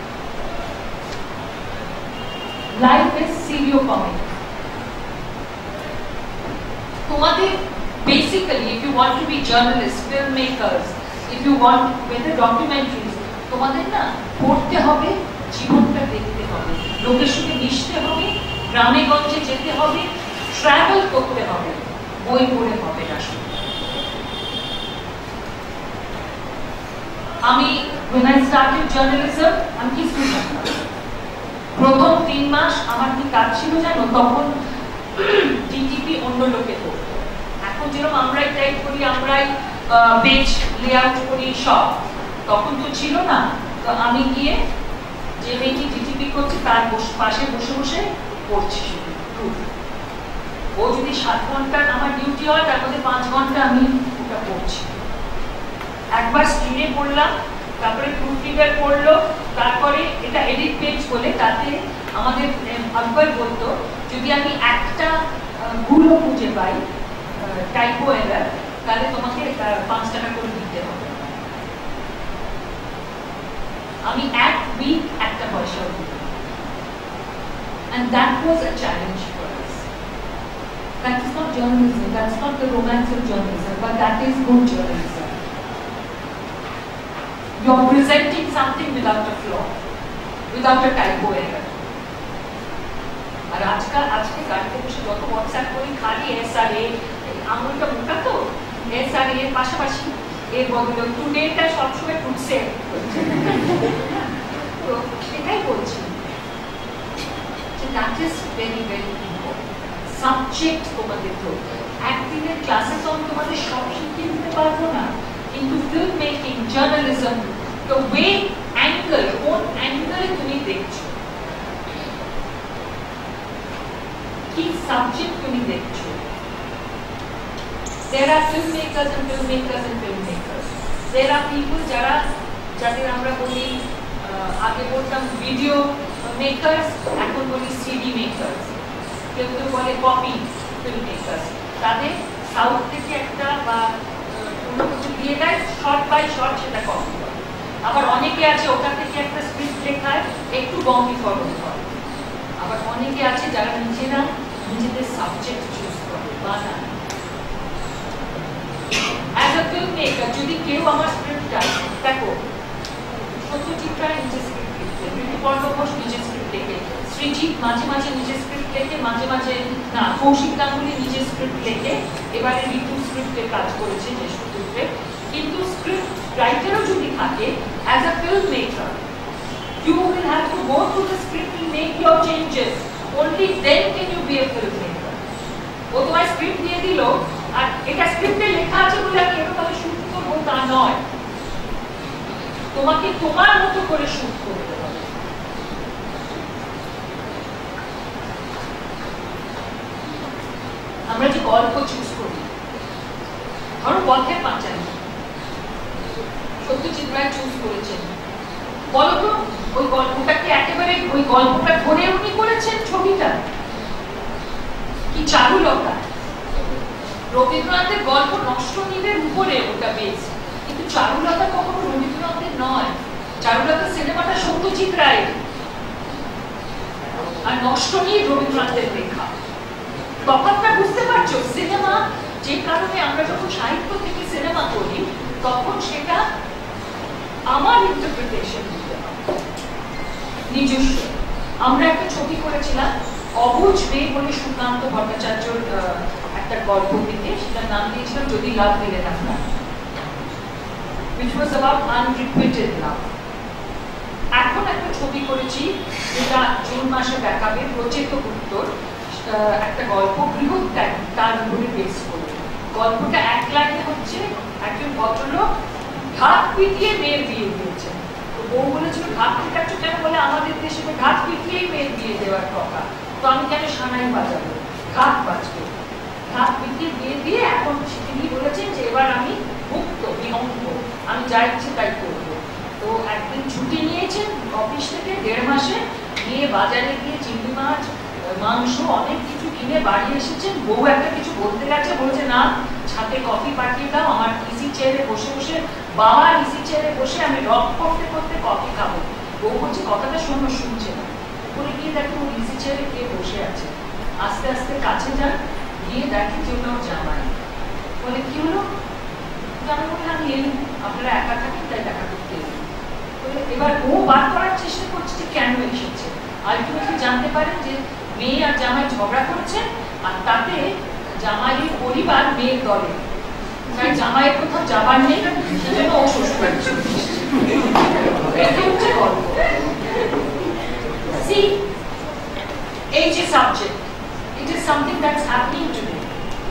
Life is serio-comic. তোমাদের basically if you want to be journalists, filmmakers, if you want whether documentaries, তোমাদের না পড়তে হবে, জীবনটা দেখতে হবে, লোকের সঙ্গে মিশতে হবে, গ্রামে গঞ্জে যেতে হবে, ট্রাভেল করতে হবে, বই পড়ে হবে না শুধু। আমি when I started journalism আমি কি শুনলাম প্রথম তিন মাস আমার কি কাজ ছিল জানো? তখন ডিটিপি অন্য লোকে করতো, এখন যেরকম আমরাই টাইপ করি, আমরাই পেজ লেআউট করি সব, তখন তো ছিল না। তো আমি গিয়ে যে মেয়েটি ডিটিপি করছে তার পাশে বসে বসে পড়ছি শুধু। ও যদি সাত ঘন্টার আমার ডিউটি হয় তার মধ্যে পাঁচ ঘন্টা আমি ওটা পড়ছি। একবার স্ক্রিনে পড়লাম, তারপরে প্রুফ রিডার পড়লো, তারপরে এটা এডিট পেজ বলে, তাতে আমাদের আকবর বলতো যদি আমি একটা ভুলও খুঁজে পাই, টাইপো এরার, তাহলে তোমাকে পাঁচ টাকা করে দিতে হবে। আমি এক উইক একটা পয়সাও দিতাম, and that was a challenge for us. That is not journalism, that's not the romance of journalism, but that is good journalism. You're presenting something without a flaw, without a typo error. আর আজকাল আজকে গাড়িতে বসে যত WhatsApp করি খালি S আর এ, আঙুলটা মোটা তো এস আর এর পাশাপাশি এর বদলে টুডেটা সবসময় টুটছে, তো সেটাই বলছি যে that is very very important. Subject তোমাদের তো একদিনের ক্লাসে তো আমি তোমাদের সব শিখিয়ে দিতে পারবো না, কিন্তু film making, journalism, the way angle, কোন অ্যাঙ্গেলে তুমি দেখছো, কি সাবজেক্ট তুমি দেখছো। There are filmmakers and filmmakers and filmmakers. There are people যারা যাদের আমরা বলি আগে বলতাম ভিডিও মেকার্স, এখন বলি সিডি মেকার্স, কেউ কেউ বলে কপি ফিল্ম মেকার্স। তাদের সাউথ থেকে একটা বা কোনো কিছু দিয়ে দেয়, শর্ট বাই শর্ট সেটা কপি করে। আবার অনেকে আছে ওটা থেকে একটা স্ক্রিপ্ট লেখায় একটু বঙ্গীকরণ করে। আবার অনেকে আছে যারা নিজেরা নিজেদের সাবজেক্ট চুজ করে বানায়। অ্যাজ আ ফিল্ম মেকার যদি কেউ আমার স্ক্রিপ্টটা দেখো, সত্যজিৎ রায় নিজের স্ক্রিপ্ট লিখে, ঋতুপর্ণ ঘোষ নিজের স্ক্রিপ্ট লেখে, সৃজিত মাঝে মাঝে নিজের স্ক্রিপ্ট লেখে, মাঝে মাঝে না কৌশিক গাঙ্গুলি নিজের স্ক্রিপ্ট লেখে, এবারে ঋতু স্ক্রিপ্টে কাজ করেছে যে স্ক্রিপ্টে। কিন্তু স্ক্রিপ্ট রাইটারও যদি থাকে, as a film maker you will have to go through the script and make your changes. Only then can you be a filmmaker. ও তোমার স্ক্রিপ্ট দিয়ে দিল আর এটা স্ক্রিপ্টে লেখা আছে বলে আমি এভাবে শুট করবো তা নয়, তোমাকে তোমার মতো করে শুট করতে হবে। আমরা যে গল্প চুজ করি, ধরো পথের পাঁচালী সত্যজিৎ রায় চুজ করেছেন, বলো তো ওই গল্পটাকে একেবারে ওই গল্পটা ধরে উনি করেছেন ছবিটা কি চারুলতা? রবীন্দ্রনাথের গল্প নষ্টনীদের উপরে ওটা বেশ, কিন্তু চারুলতা কখনো রবীন্দ্রনাথের নয়। চারুলতা সিনেমাটা সত্যজিৎ রায় আর নষ্টনী রবীন্দ্রনাথের লেখা। তফাৎটা বুঝতে পারছো? সিনেমা যে কারণে আমরা যখন সাহিত্য থেকে সিনেমা করি তখন সেটা আমার ইন্টারপ্রিটেশন নিজস্ব। আমরা একটা ছবি করেছিলাম অবুঝ মেয়ে বলে সুকান্ত ভট্টাচার্যর একটা গল্প থেকে, সেটার নাম দিয়েছিলাম যদি লাভ দিলে না, which was about unrequited love। এখন একটা ছবি করেছি যেটা জুন মাসে দেখাবে, প্রচেতক উত্তর, একটা গল্প বৃহৎ তার উপরে বেস করে। গল্পটা এক লাইনে হচ্ছে একজন ভদ্রলোক ঘাত পিটিয়ে মেয়ের বিয়ে দিয়েছেন। তো বউ বলেছিল ঘাত পিটাচ্ছ কেন? বলে আমাদের দেশে ঘাত পিটিয়েই মেয়ের বিয়ে দেওয়ার কথা, তো আমি কেন সানাই বাজাবো, ঘাত বাজবে। ঘাত পিটিয়ে বিয়ে দিয়ে এখন তিনি বলেছেন যে এবার আমি মুক্ত বিহঙ্গ, আমি যা ইচ্ছে তাই করবো। তো একদিন ছুটি নিয়েছেন অফিস থেকে দেড় মাসে, গিয়ে বাজারে গিয়ে চিংড়ি মাছ মাংস অনেক কিছু কিনে বাড়ি এসেছেন। বউ একটা কিছু বলতে গেছে, বলছে না ছাদে কফি পাঠিয়ে দাও, আমার ইসি চেয়ারে বসে বসে, বাবা ইসি চেয়ারে বসে আমি রক করতে করতে কফি খাবো। বউ বলছে কথাটা শোনো, শুনছে না। বলে গিয়ে দেখো ইসি চেয়ারে কে বসে আছে, আস্তে আস্তে কাছে যান, গিয়ে দেখে যে ওটা ওর জামাই। বলে কি হলো? জামাই বলে আমি এলুম, আপনারা একা থাকেন তাই দেখা করতে এলুম। এবার ও বার করার চেষ্টা করছে যে কেন এসেছে। আলটিমেটলি জানতে পারেন যে মেয়ে আর জামাই ঝগড়া করেছে, আর তাতে জামাইয়ের পরিবার মেয়ের দলে, তাই জামাইয়ের কোথাও যাবার নেই, সেজন্য ও শ্বশুরবাড়ি চলে এসেছে। এটা হচ্ছে গল্প। See, এই যে subject, it is something that's happening today.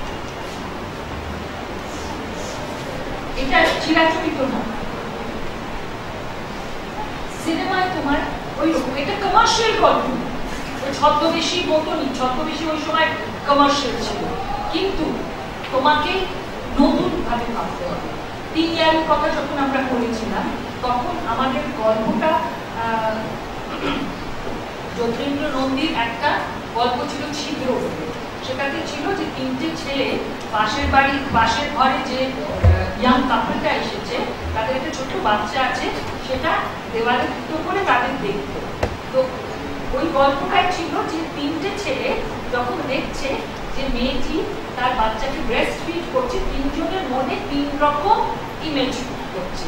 এটা চিরাচরিত না। সিনেমায় তোমার ওই রকম এটা কমার্শিয়াল গল্প, ওই ছদ্মবেশী মতনই, ছদ্মবেশী ওই সময় কমার্শিয়াল ছিল, কিন্তু তোমাকে নতুন ভাবে ভাবতে হবে। তিন ইয়ারের কথা যখন আমরা করেছিলাম তখন আমাদের গল্পটা যতীন্দ্র নন্দীর একটা গল্প ছিল ছিদ্র বলে। সেটাতে ছিল যে তিনটে ছেলে পাশের বাড়ি পাশের ঘরে যে ইয়াং কাপলটা এসেছে, তাদের একটা ছোট্ট বাচ্চা আছে, সেটা দেওয়ালে দুটো করে তাদের দেখতো। তো ওই গল্পটাই ছিল যে তিনটে ছেলে যখন দেখছে যে মেয়েটি তার বাচ্চাকে ব্রেস্ট ফিড করছে, তিনজনের মনে তিন রকম ইমেজ করছে।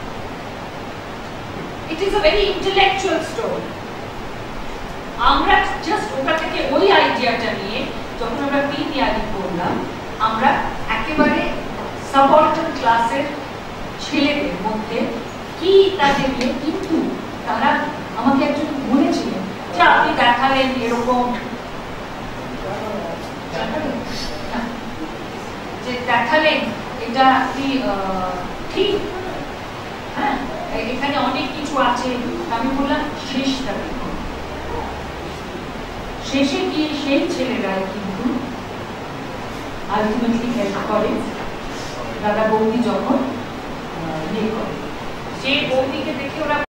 It is a very intellectual story. আমরা জাস্ট ওটা থেকে ওই আইডিয়াটা নিয়ে যখন আমরা তিন ইয়ারি করলাম, আমরা একেবারে সাবঅর্ডিনেট ক্লাসের ছেলেদের মধ্যে কি তাদের নিয়ে, কিন্তু তারা আমাকে একজন বলেছিলেন যে আপনি দেখালেন এরকম যে দেখালেন এটা আপনি ঠিক, হ্যাঁ এখানে অনেক কিছু আছে। আমি বললাম শেষটা দেখুন, শেষে গিয়ে সেই ছেলেরাই কিন্তু আলটিমেটলি হেল্প করে দাদা বৌদি যখন ইয়ে করে। যে বৌদিকে দেখে ওরা